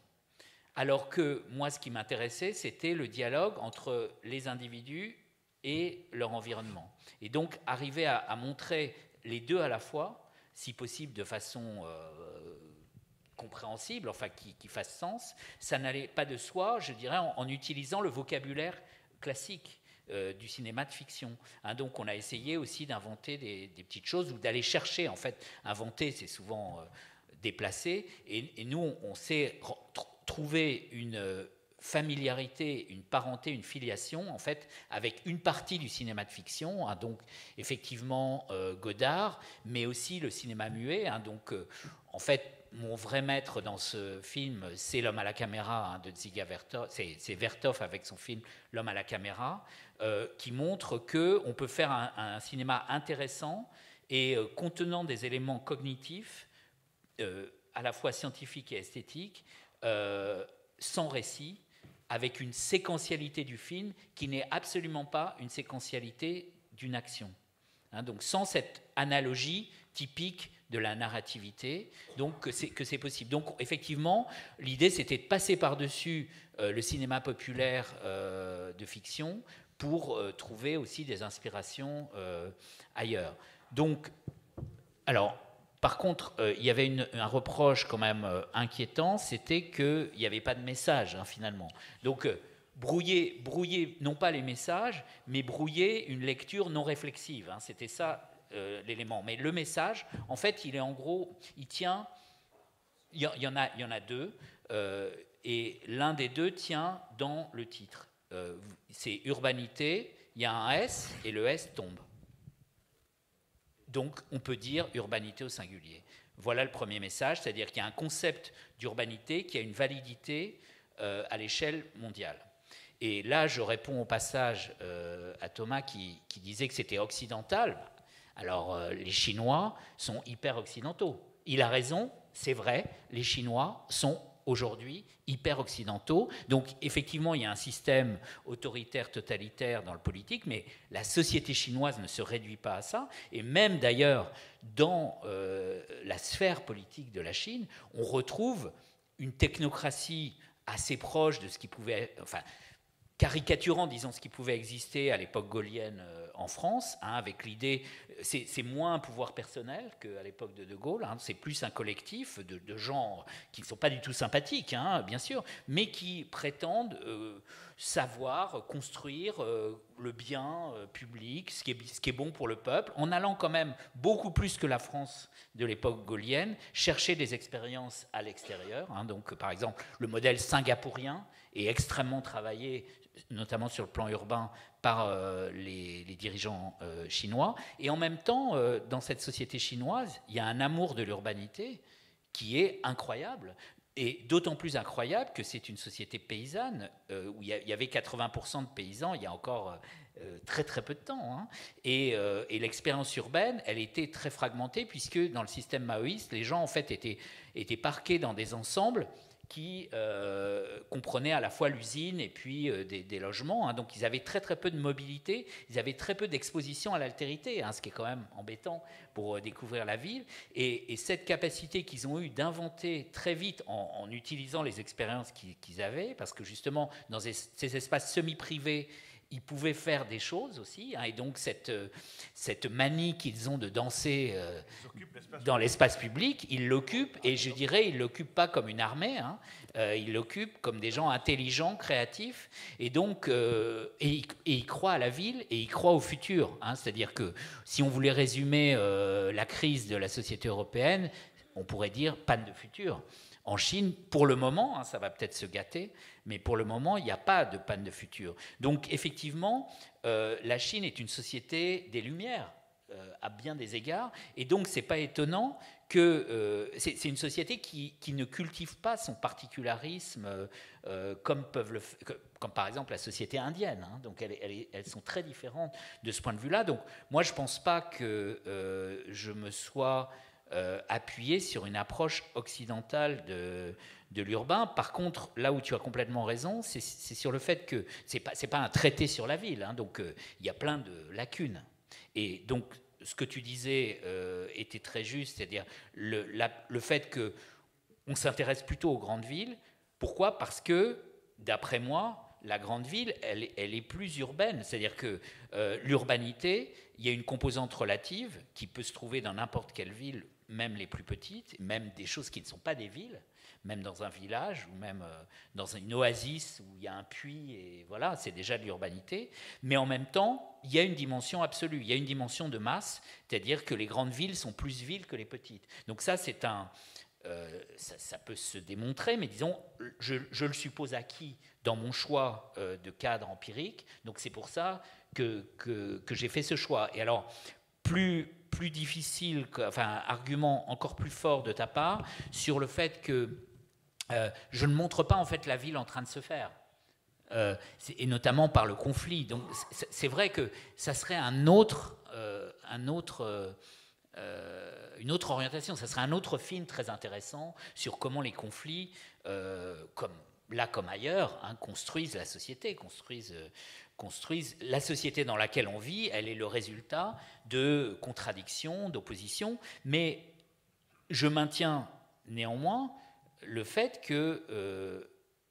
Alors que moi, ce qui m'intéressait, c'était le dialogue entre les individus et leur environnement. Et donc, arriver à, à montrer les deux à la fois, si possible de façon euh, compréhensible, enfin qui, qui fasse sens, ça n'allait pas de soi, je dirais, en, en utilisant le vocabulaire classique euh, du cinéma de fiction. Hein, donc, on a essayé aussi d'inventer des, des petites choses ou d'aller chercher, en fait, inventer, c'est souvent euh, déplacé, et, et nous, on, on sait trouver une... familiarité, une parenté, une filiation, en fait, avec une partie du cinéma de fiction, hein, donc effectivement euh, Godard, mais aussi le cinéma muet. Hein, donc, euh, en fait, mon vrai maître dans ce film, c'est L'homme à la caméra hein, de Dziga Vertov, c'est, c'est Vertov avec son film L'homme à la caméra, euh, qui montre qu'on peut faire un, un cinéma intéressant et euh, contenant des éléments cognitifs, euh, à la fois scientifiques et esthétiques, euh, sans récit, avec une séquentialité du film qui n'est absolument pas une séquentialité d'une action. Hein, donc sans cette analogie typique de la narrativité, donc que c'est, que c'est possible. Donc effectivement, l'idée c'était de passer par-dessus euh, le cinéma populaire euh, de fiction pour euh, trouver aussi des inspirations euh, ailleurs. Donc, alors, par contre, euh, il y avait une, un reproche quand même euh, inquiétant, c'était qu'il n'y avait pas de message, hein, finalement. Donc, euh, brouiller, brouiller, non pas les messages, mais brouiller une lecture non réflexive. Hein, c'était ça euh, l'élément. Mais le message, en fait, il est en gros, il tient, il y, il y, en, a, il y en a deux, euh, et l'un des deux tient dans le titre. Euh, c'est urbanité, il y a un S, et le S tombe. Donc, on peut dire urbanité au singulier. Voilà le premier message, c'est-à-dire qu'il y a un concept d'urbanité qui a une validité euh, à l'échelle mondiale. Et là, je réponds au passage euh, à Thomas qui, qui disait que c'était occidental. Alors, euh, les Chinois sont hyper occidentaux. Il a raison, c'est vrai, les Chinois sont aujourd'hui hyper occidentaux. Donc, effectivement, il y a un système autoritaire, totalitaire dans le politique, mais la société chinoise ne se réduit pas à ça. Et même, d'ailleurs, dans euh, la sphère politique de la Chine, on retrouve une technocratie assez proche de ce qui pouvait... Enfin, caricaturant, disons, ce qui pouvait exister à l'époque gaullienne euh, en France, hein, avec l'idée, c'est, c'est moins un pouvoir personnel qu'à l'époque de De Gaulle, hein, c'est plus un collectif de, de gens qui ne sont pas du tout sympathiques, hein, bien sûr, mais qui prétendent euh, savoir construire euh, le bien euh, public, ce qui, est, ce qui est bon pour le peuple, en allant quand même beaucoup plus que la France de l'époque gaullienne, chercher des expériences à l'extérieur. Hein, donc, par exemple, le modèle singapourien est extrêmement travaillé, notamment sur le plan urbain, par euh, les, les dirigeants euh, chinois. Et en même temps, euh, dans cette société chinoise, il y a un amour de l'urbanité qui est incroyable. Et d'autant plus incroyable que c'est une société paysanne, euh, où il y avait quatre-vingts pour cent de paysans il y a encore euh, très très peu de temps. Hein. Et, euh, et l'expérience urbaine, elle était très fragmentée, puisque dans le système maoïste, les gens en fait étaient, étaient parqués dans des ensembles qui euh, comprenaient à la fois l'usine et puis euh, des, des logements. Hein. Donc ils avaient très très peu de mobilité, ils avaient très peu d'exposition à l'altérité, hein, ce qui est quand même embêtant pour euh, découvrir la ville. Et, et cette capacité qu'ils ont eue d'inventer très vite en, en utilisant les expériences qu'ils, qu'ils avaient, parce que justement dans ces, ces espaces semi-privés, ils pouvaient faire des choses aussi, hein, et donc cette, cette manie qu'ils ont de danser euh, dans l'espace public, ils l'occupent, et je dirais, ils ne l'occupent pas comme une armée, hein, euh, ils l'occupent comme des gens intelligents, créatifs, et donc, euh, et, et ils croient à la ville, et ils croient au futur, hein, c'est-à-dire que si on voulait résumer euh, la crise de la société européenne, on pourrait dire panne de futur. En Chine, pour le moment, hein, ça va peut-être se gâter, mais pour le moment, il n'y a pas de panne de futur. Donc, effectivement, euh, la Chine est une société des Lumières, euh, à bien des égards, et donc, ce n'est pas étonnant que euh, c'est, c'est une société qui, qui ne cultive pas son particularisme euh, comme, peuvent le, comme par exemple la société indienne. Hein. Donc, elles, elles, elles sont très différentes de ce point de vue-là. Donc, moi, je ne pense pas que euh, je me sois... Euh, appuyé sur une approche occidentale de, de l'urbain. Par contre, là où tu as complètement raison, c'est, c'est sur le fait que ce n'est pas, c'est pas un traité sur la ville, hein, donc euh, il y a plein de lacunes. Et donc, ce que tu disais euh, était très juste, c'est-à-dire le, la, le fait qu'on s'intéresse plutôt aux grandes villes. Pourquoi ? Parce que, d'après moi, la grande ville, elle, elle est plus urbaine. C'est-à-dire que euh, l'urbanité, il y a une composante relative qui peut se trouver dans n'importe quelle ville, même les plus petites, même des choses qui ne sont pas des villes, même dans un village ou même euh, dans une oasis où il y a un puits, et voilà, c'est déjà de l'urbanité. Mais en même temps, il y a une dimension absolue, il y a une dimension de masse, c'est-à-dire que les grandes villes sont plus villes que les petites. Donc ça, c'est un... Euh, ça, ça peut se démontrer, mais disons, je, je le suppose acquis dans mon choix euh, de cadre empirique. Donc c'est pour ça que, que, que j'ai fait ce choix. Et alors, plus, plus difficile, que, enfin, argument encore plus fort de ta part sur le fait que euh, je ne montre pas en fait la ville en train de se faire. Euh, et notamment par le conflit. Donc c'est vrai que ça serait un autre, euh, un autre, euh, une autre orientation. Ça serait un autre film très intéressant sur comment les conflits, euh, comme là comme ailleurs, hein, construisent la société, construisent, euh, construisent la société dans laquelle on vit. Elle est le résultat de contradictions, d'oppositions. Mais je maintiens néanmoins le fait que euh,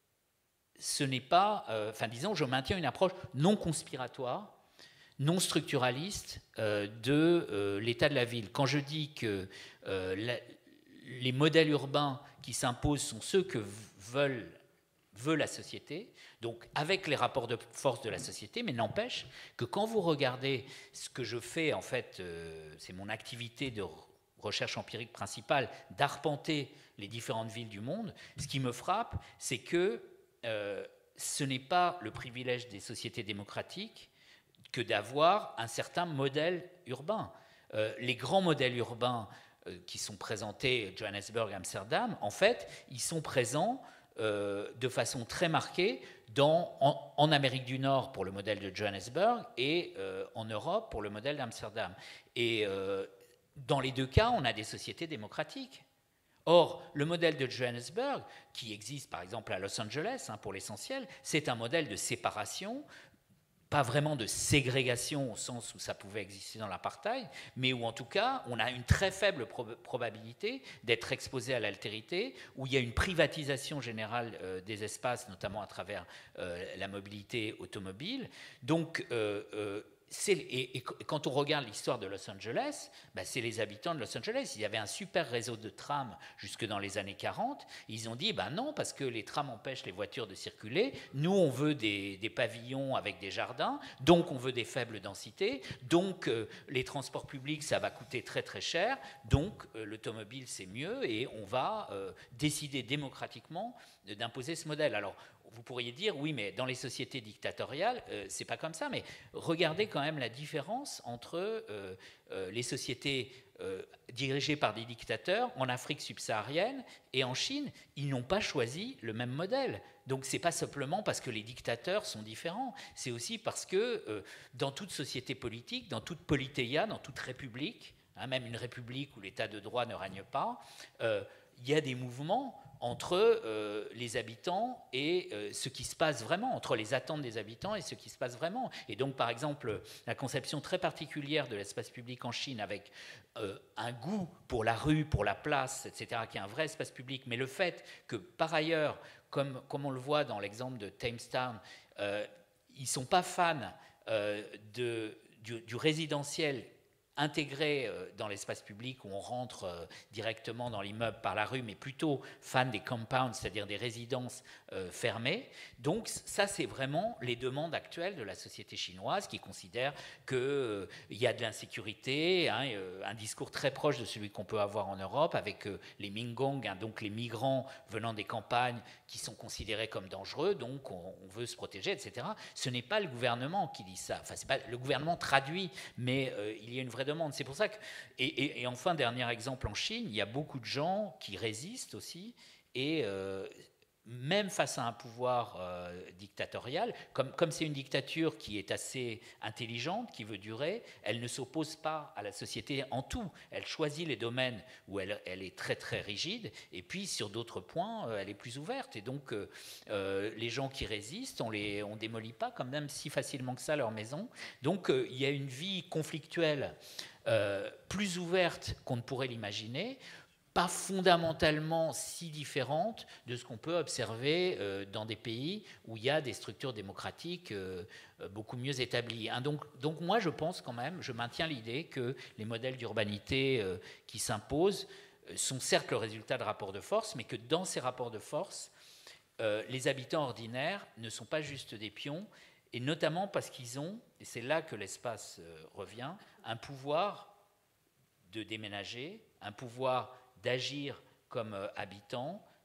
ce n'est pas, euh, enfin disons, je maintiens une approche non conspiratoire, non structuraliste euh, de euh, l'état de la ville. Quand je dis que euh, la, les modèles urbains qui s'imposent sont ceux que veulent, veut la société, donc avec les rapports de force de la société, mais n'empêche que quand vous regardez ce que je fais, en fait, euh, c'est mon activité de recherche empirique principale, d'arpenter les différentes villes du monde, ce qui me frappe, c'est que Euh, ce n'est pas le privilège des sociétés démocratiques que d'avoir un certain modèle urbain. Euh, les grands modèles urbains euh, qui sont présentés, Johannesburg, Amsterdam, en fait, ils sont présents euh, de façon très marquée dans, en, en Amérique du Nord pour le modèle de Johannesburg et euh, en Europe pour le modèle d'Amsterdam. Et euh, dans les deux cas, on a des sociétés démocratiques. Or, le modèle de Johannesburg, qui existe par exemple à Los Angeles, hein, pour l'essentiel, c'est un modèle de séparation, pas vraiment de ségrégation au sens où ça pouvait exister dans l'apartheid, mais où en tout cas, on a une très faible prob- probabilité d'être exposé à l'altérité, où il y a une privatisation générale euh, des espaces, notamment à travers euh, la mobilité automobile. Donc, euh, euh, C'est, et, et quand on regarde l'histoire de Los Angeles, ben c'est les habitants de Los Angeles. Il y avait un super réseau de trams jusque dans les années quarante. Ils ont dit, ben non, parce que les trams empêchent les voitures de circuler. Nous, on veut des, des pavillons avec des jardins, donc on veut des faibles densités. Donc euh, les transports publics, ça va coûter très très cher. Donc euh, l'automobile, c'est mieux, et on va euh, décider démocratiquement d'imposer ce modèle. Alors, vous pourriez dire, oui, mais dans les sociétés dictatoriales, euh, c'est pas comme ça. Mais regardez quand même la différence entre euh, euh, les sociétés euh, dirigées par des dictateurs en Afrique subsaharienne et en Chine. Ils n'ont pas choisi le même modèle. Donc, c'est pas simplement parce que les dictateurs sont différents. C'est aussi parce que euh, dans toute société politique, dans toute politeia, dans toute république, hein, même une république où l'état de droit ne règne pas, euh, il y a des mouvements entre euh, les habitants et euh, ce qui se passe vraiment, entre les attentes des habitants et ce qui se passe vraiment. Et donc, par exemple, la conception très particulière de l'espace public en Chine, avec euh, un goût pour la rue, pour la place, et cetera, qui est un vrai espace public, mais le fait que, par ailleurs, comme, comme on le voit dans l'exemple de Thamestown, euh, ils ne sont pas fans euh, de, du, du résidentiel intégré dans l'espace public où on rentre directement dans l'immeuble par la rue, mais plutôt fan des compounds, c'est-à-dire des résidences euh, fermées. Donc ça, c'est vraiment les demandes actuelles de la société chinoise qui considère qu'il euh, y a de l'insécurité, hein, euh, un discours très proche de celui qu'on peut avoir en Europe avec euh, les Minggong, hein, donc les migrants venant des campagnes qui sont considérés comme dangereux, donc on, on veut se protéger, et cetera. Ce n'est pas le gouvernement qui dit ça. Enfin, c'est pas le gouvernement traduit, mais euh, il y a une vraie demande. C'est pour ça que, et, et, et enfin, dernier exemple en Chine, il y a beaucoup de gens qui résistent aussi, et euh, même face à un pouvoir euh, dictatorial, comme, comme c'est une dictature qui est assez intelligente, qui veut durer, elle ne s'oppose pas à la société en tout. Elle choisit les domaines où elle, elle est très très rigide, et puis sur d'autres points, euh, elle est plus ouverte. Et donc, euh, euh, les gens qui résistent, on ne on démolit pas quand même si facilement que ça leur maison. Donc, euh, il y a une vie conflictuelle euh, plus ouverte qu'on ne pourrait l'imaginer, pas fondamentalement si différente de ce qu'on peut observer euh, dans des pays où il y a des structures démocratiques euh, beaucoup mieux établies. Hein, donc, donc moi, je pense quand même, je maintiens l'idée que les modèles d'urbanité euh, qui s'imposent sont certes le résultat de rapports de force, mais que dans ces rapports de force, euh, les habitants ordinaires ne sont pas juste des pions, et notamment parce qu'ils ont, et c'est là que l'espace euh, revient, un pouvoir de déménager, un pouvoir d'agir comme euh, habitants,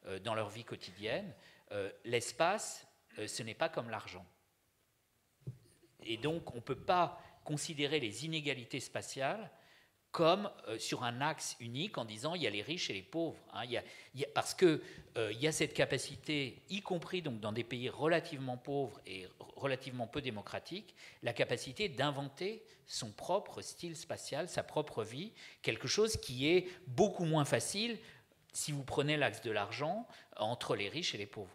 euh, dans leur vie quotidienne, euh, l'espace, euh, ce n'est pas comme l'argent. Et donc, on ne peut pas considérer les inégalités spatiales comme euh, sur un axe unique en disant il y a les riches et les pauvres. Hein, il y a, il y a, parce qu'il euh, y a cette capacité, y compris donc dans des pays relativement pauvres et relativement peu démocratiques, la capacité d'inventer son propre style spatial, sa propre vie, quelque chose qui est beaucoup moins facile si vous prenez l'axe de l'argent entre les riches et les pauvres.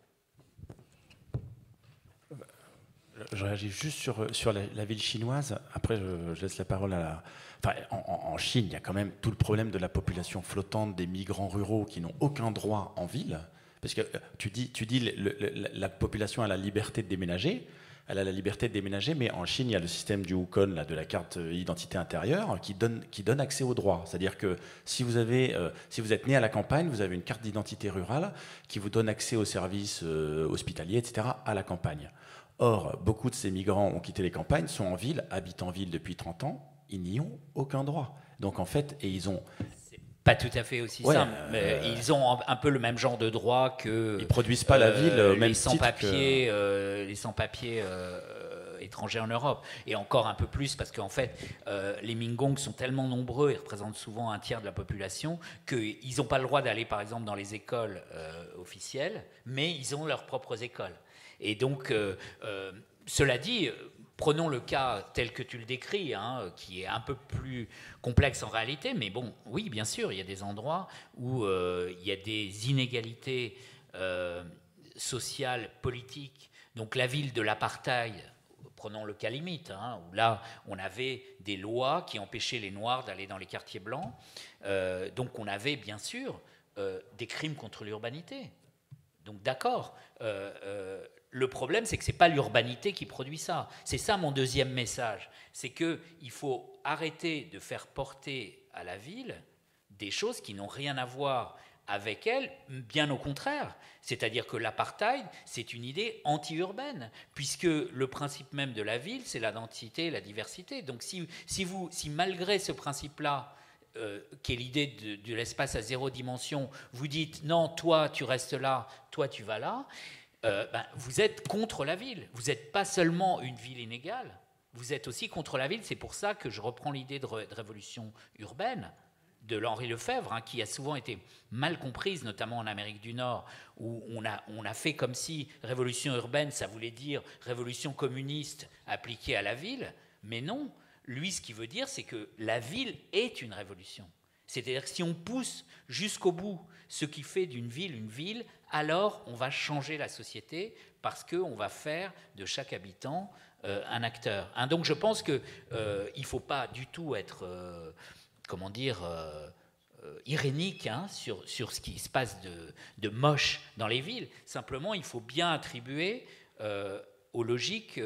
Je réagis juste sur, sur la, la ville chinoise. Après, je, je laisse la parole à la... Enfin, en, en Chine, il y a quand même tout le problème de la population flottante, des migrants ruraux qui n'ont aucun droit en ville. Parce que tu dis, tu dis le, le, la population a la liberté de déménager, elle a la liberté de déménager, mais en Chine, il y a le système du Wukong, là, de la carte d'identité intérieure, qui donne, qui donne accès aux droits. C'est-à-dire que si vous, avez, euh, si vous êtes né à la campagne, vous avez une carte d'identité rurale qui vous donne accès aux services euh, hospitaliers, et cetera, à la campagne. Or, beaucoup de ces migrants ont quitté les campagnes, sont en ville, habitent en ville depuis trente ans, ils n'y ont aucun droit. Donc en fait, et ils ont... C'est pas tout à fait aussi ouais, simple, euh, mais ils ont un peu le même genre de droit que... Ils produisent pas la ville euh, au même les sans-papiers, que... euh, les sans-papiers euh, étrangers en Europe. Et encore un peu plus, parce qu'en fait, euh, les Mingongs sont tellement nombreux, ils représentent souvent un tiers de la population, qu'ils n'ont pas le droit d'aller, par exemple, dans les écoles euh, officielles, mais ils ont leurs propres écoles. Et donc, euh, euh, cela dit, prenons le cas tel que tu le décris, hein, qui est un peu plus complexe en réalité, mais bon, oui, bien sûr, il y a des endroits où euh, il y a des inégalités euh, sociales, politiques. Donc la ville de l'apartheid, prenons le cas limite, hein, où là, on avait des lois qui empêchaient les Noirs d'aller dans les quartiers blancs. Euh, donc on avait, bien sûr, euh, des crimes contre l'urbanité. Donc d'accord, euh, euh, le problème, c'est que ce n'est pas l'urbanité qui produit ça. C'est ça mon deuxième message. C'est qu'il faut arrêter de faire porter à la ville des choses qui n'ont rien à voir avec elle, bien au contraire. C'est-à-dire que l'apartheid, c'est une idée anti-urbaine, puisque le principe même de la ville, c'est la densité et la diversité. Donc si, si, vous, si malgré ce principe-là, Euh, qui est l'idée de, de l'espace à zéro dimension, vous dites non, toi tu restes là, toi tu vas là, euh, ben, vous êtes contre la ville. Vous n'êtes pas seulement une ville inégale, vous êtes aussi contre la ville. C'est pour ça que je reprends l'idée de, de révolution urbaine de Henri Lefebvre, hein, qui a souvent été mal comprise, notamment en Amérique du Nord, où on a, on a fait comme si révolution urbaine, ça voulait dire révolution communiste appliquée à la ville, mais non. Lui, ce qu'il veut dire, c'est que la ville est une révolution. C'est-à-dire que si on pousse jusqu'au bout ce qui fait d'une ville une ville, alors on va changer la société parce qu'on va faire de chaque habitant euh, un acteur. Hein, donc je pense qu'il euh, ne faut pas du tout être, euh, comment dire, euh, euh, irénique hein, sur, sur ce qui se passe de, de moche dans les villes. Simplement, il faut bien attribuer... Euh, aux logiques,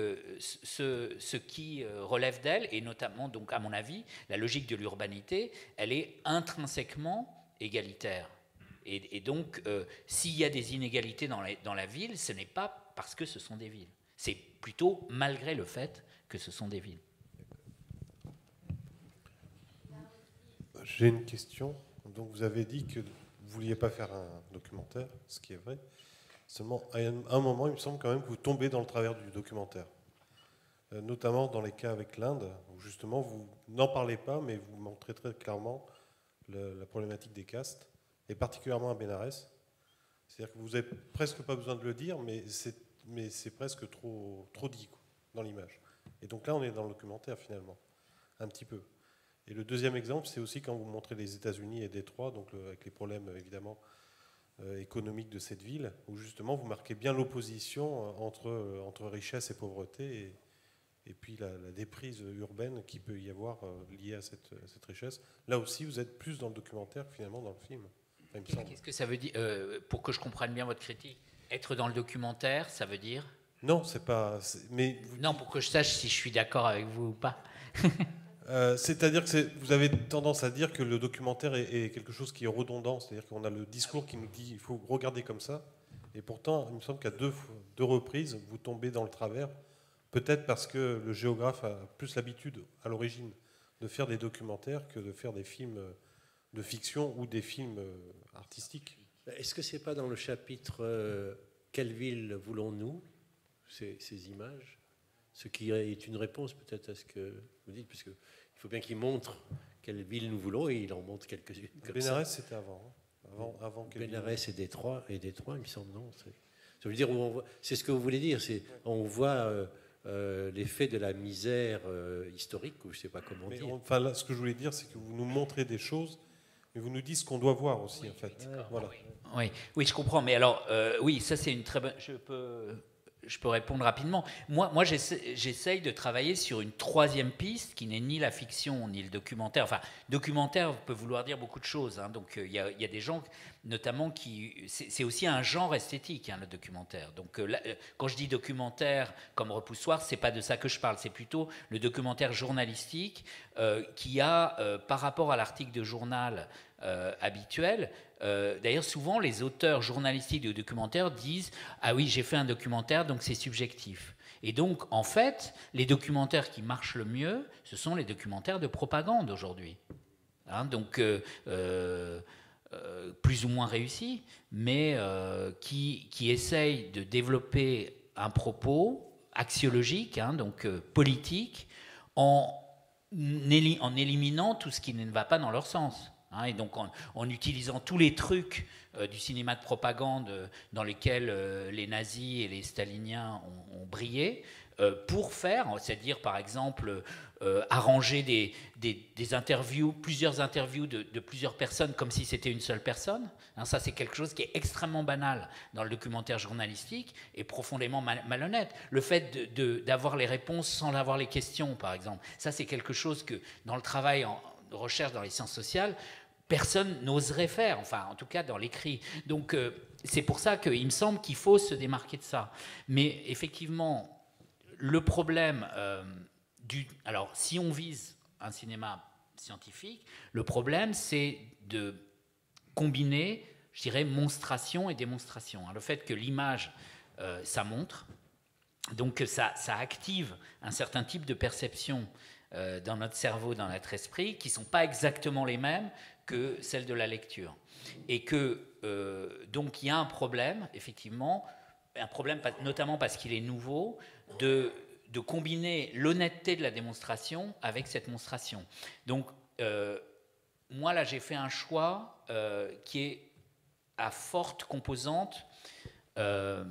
ce, ce qui relève d'elle, et notamment, donc, à mon avis, la logique de l'urbanité, elle est intrinsèquement égalitaire. Et, et donc, euh, s'il y a des inégalités dans la, dans la ville, ce n'est pas parce que ce sont des villes. C'est plutôt malgré le fait que ce sont des villes. J'ai une question. Donc, vous avez dit que vous ne vouliez pas faire un documentaire, ce qui est vrai. Seulement, à un moment, il me semble quand même que vous tombez dans le travers du documentaire. Euh, notamment dans les cas avec l'Inde, où justement, vous n'en parlez pas, mais vous montrez très clairement le, la problématique des castes, et particulièrement à Bénarès. C'est-à-dire que vous n'avez presque pas besoin de le dire, mais c'est, mais c'est presque trop, trop dit quoi, dans l'image. Et donc là, on est dans le documentaire, finalement, un petit peu. Et le deuxième exemple, c'est aussi quand vous montrez les États-Unis et Détroit, donc le, avec les problèmes, évidemment, économique de cette ville, où justement vous marquez bien l'opposition entre, entre richesse et pauvreté, et, et puis la, la déprise urbaine qui peut y avoir liée à cette, à cette richesse. Là aussi, vous êtes plus dans le documentaire que finalement dans le film. Enfin, il me semble. Qu'est-ce que ça veut dire, euh, pour que je comprenne bien votre critique? Être dans le documentaire, ça veut dire? Non, c'est pas... C'est, mais vous... Non, pour que je sache si je suis d'accord avec vous ou pas. Euh, c'est-à-dire que c'est, vous avez tendance à dire que le documentaire est, est quelque chose qui est redondant, c'est-à-dire qu'on a le discours qui nous dit il faut regarder comme ça, et pourtant il me semble qu'à deux, deux reprises vous tombez dans le travers, peut-être parce que le géographe a plus l'habitude à l'origine de faire des documentaires que de faire des films de fiction ou des films artistiques. Est-ce que c'est pas dans le chapitre euh, quelle ville voulons-nous, ces, ces images, ce qui est une réponse peut-être à ce que vous dites, puisque il faut bien qu'il montre quelle ville nous voulons, et il en montre quelques-unes. Bénarès, c'était avant. Hein. Avant, avant Bénarès et Détroit, et Détroit, il me semble, non. Ça veut dire, c'est ce que vous voulez dire, c'est on voit euh, euh, l'effet de la misère euh, historique, ou je ne sais pas comment mais dire. On, enfin, là, ce que je voulais dire, c'est que vous nous montrez des choses, mais vous nous dites ce qu'on doit voir aussi, oui, en fait. Oui, voilà. oui. Oui, oui, je comprends. Mais alors, euh, oui, ça c'est une très bonne. Je peux. Je peux répondre rapidement. Moi, moi j'essaye de travailler sur une troisième piste qui n'est ni la fiction ni le documentaire. Enfin, documentaire peut vouloir dire beaucoup de choses. Hein. Donc, il euh, y, y a des gens, notamment, qui... C'est aussi un genre esthétique, hein, le documentaire. Donc, euh, là, quand je dis documentaire comme Repoussoir, c'est pas de ça que je parle. C'est plutôt le documentaire journalistique euh, qui a, euh, par rapport à l'article de journal euh, habituel... Euh, D'ailleurs, souvent, les auteurs journalistiques de documentaires disent « Ah oui, j'ai fait un documentaire, donc c'est subjectif ». Et donc, en fait, les documentaires qui marchent le mieux, ce sont les documentaires de propagande aujourd'hui. Hein, donc, euh, euh, euh, plus ou moins réussis, mais euh, qui, qui essayent de développer un propos axiologique, hein, donc euh, politique, en, en éliminant tout ce qui ne va pas dans leur sens. Hein, et donc en, en utilisant tous les trucs euh, du cinéma de propagande euh, dans lesquels euh, les nazis et les staliniens ont, ont brillé, euh, pour faire, c'est-à-dire par exemple euh, arranger des, des, des interviews, plusieurs interviews de, de plusieurs personnes comme si c'était une seule personne. Hein, ça c'est quelque chose qui est extrêmement banal dans le documentaire journalistique et profondément mal, malhonnête. Le fait de, de, d'avoir les réponses sans avoir les questions, par exemple, ça c'est quelque chose que dans le travail en, de recherche dans les sciences sociales, personne n'oserait faire, enfin en tout cas dans l'écrit. Donc euh, c'est pour ça qu'il me semble qu'il faut se démarquer de ça. Mais effectivement, le problème euh, du... Alors si on vise un cinéma scientifique, le problème c'est de combiner, je dirais, monstration et démonstration. Le fait que l'image, euh, ça montre, donc ça, ça active un certain type de perception euh, dans notre cerveau, dans notre esprit, qui ne sont pas exactement les mêmes que celle de la lecture. Et que, euh, donc, il y a un problème, effectivement, un problème notamment parce qu'il est nouveau, de, de combiner l'honnêteté de la démonstration avec cette monstration. Donc, euh, moi, là, j'ai fait un choix euh, qui est à forte composante euh,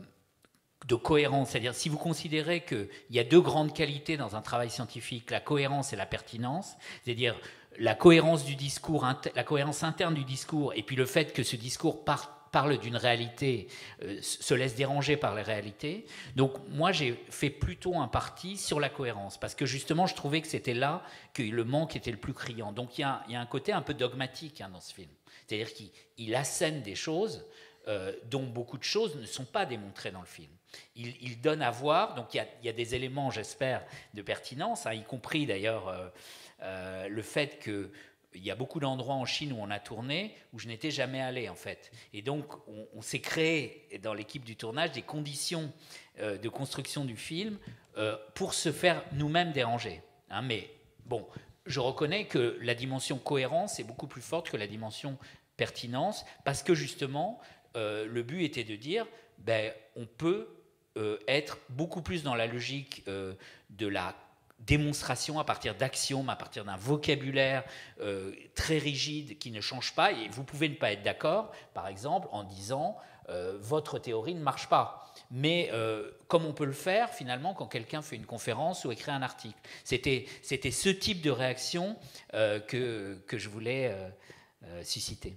de cohérence. C'est-à-dire, si vous considérez qu'il y a deux grandes qualités dans un travail scientifique, la cohérence et la pertinence, c'est-à-dire la cohérence du discours, la cohérence interne du discours, et puis le fait que ce discours par, parle d'une réalité, euh, se laisse déranger par les réalités. Donc moi, j'ai fait plutôt un parti sur la cohérence, parce que justement, je trouvais que c'était là que le manque était le plus criant. Donc il y a, il y a un côté un peu dogmatique hein, dans ce film. C'est-à-dire qu'il il assène des choses euh, dont beaucoup de choses ne sont pas démontrées dans le film. Il, il donne à voir, donc il y a, il y a des éléments, j'espère, de pertinence, hein, y compris d'ailleurs... Euh, Euh, le fait qu'il y a beaucoup d'endroits en Chine où on a tourné, où je n'étais jamais allé en fait. Et donc on, on s'est créé dans l'équipe du tournage des conditions euh, de construction du film euh, pour se faire nous-mêmes déranger. Hein, mais bon, je reconnais que la dimension cohérence est beaucoup plus forte que la dimension pertinence, parce que justement, euh, le but était de dire, ben, on peut euh, être beaucoup plus dans la logique euh, de la démonstration à partir d'axiomes, à partir d'un vocabulaire euh, très rigide qui ne change pas, et vous pouvez ne pas être d'accord, par exemple, en disant euh, votre théorie ne marche pas. Mais euh, comme on peut le faire, finalement, quand quelqu'un fait une conférence ou écrit un article. C'était, c'était ce type de réaction euh, que, que je voulais euh, euh, susciter.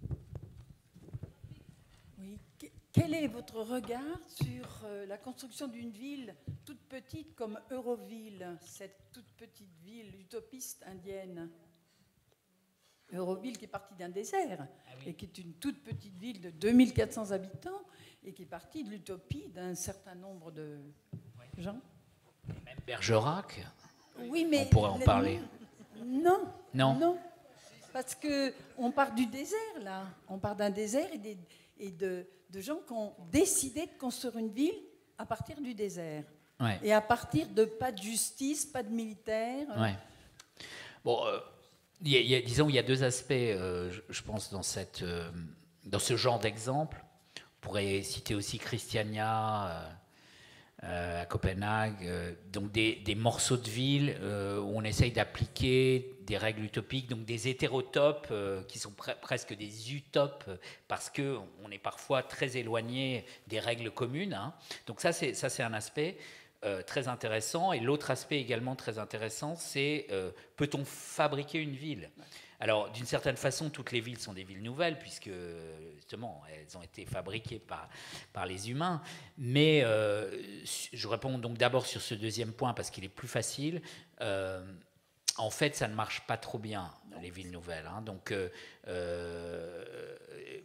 Quel est votre regard sur euh, la construction d'une ville toute petite comme Euroville, cette toute petite ville utopiste indienne? Euroville qui est partie d'un désert ah oui. et qui est une toute petite ville de deux mille quatre cents habitants et qui est partie de l'utopie d'un certain nombre de oui. gens. Même Bergerac, oui, mais on pourrait en parler. Non, non, non, parce qu'on part du désert là, on part d'un désert et, des, et de... de gens qui ont décidé de construire une ville à partir du désert. Ouais. Et à partir de pas de justice, pas de militaire. Ouais. Bon, euh, y a, y a, disons, il y a deux aspects, euh, je, je pense, dans cette, euh, dans ce genre d'exemple, on pourrait citer aussi Christiania euh, euh, à Copenhague, euh, donc des, des morceaux de ville euh, où on essaye d'appliquer des règles utopiques, donc des hétérotopes euh, qui sont pre presque des utopes parce qu'on est parfois très éloigné des règles communes. Hein. Donc ça, c'est ça, c'est un aspect euh, très intéressant. Et l'autre aspect également très intéressant, c'est euh, peut-on fabriquer une ville ? Alors, d'une certaine façon, toutes les villes sont des villes nouvelles, puisque, justement, elles ont été fabriquées par, par les humains. Mais euh, je réponds donc d'abord sur ce deuxième point, parce qu'il est plus facile. Euh, en fait, ça ne marche pas trop bien, les villes nouvelles. Hein. Donc, euh, euh, pourquoi ?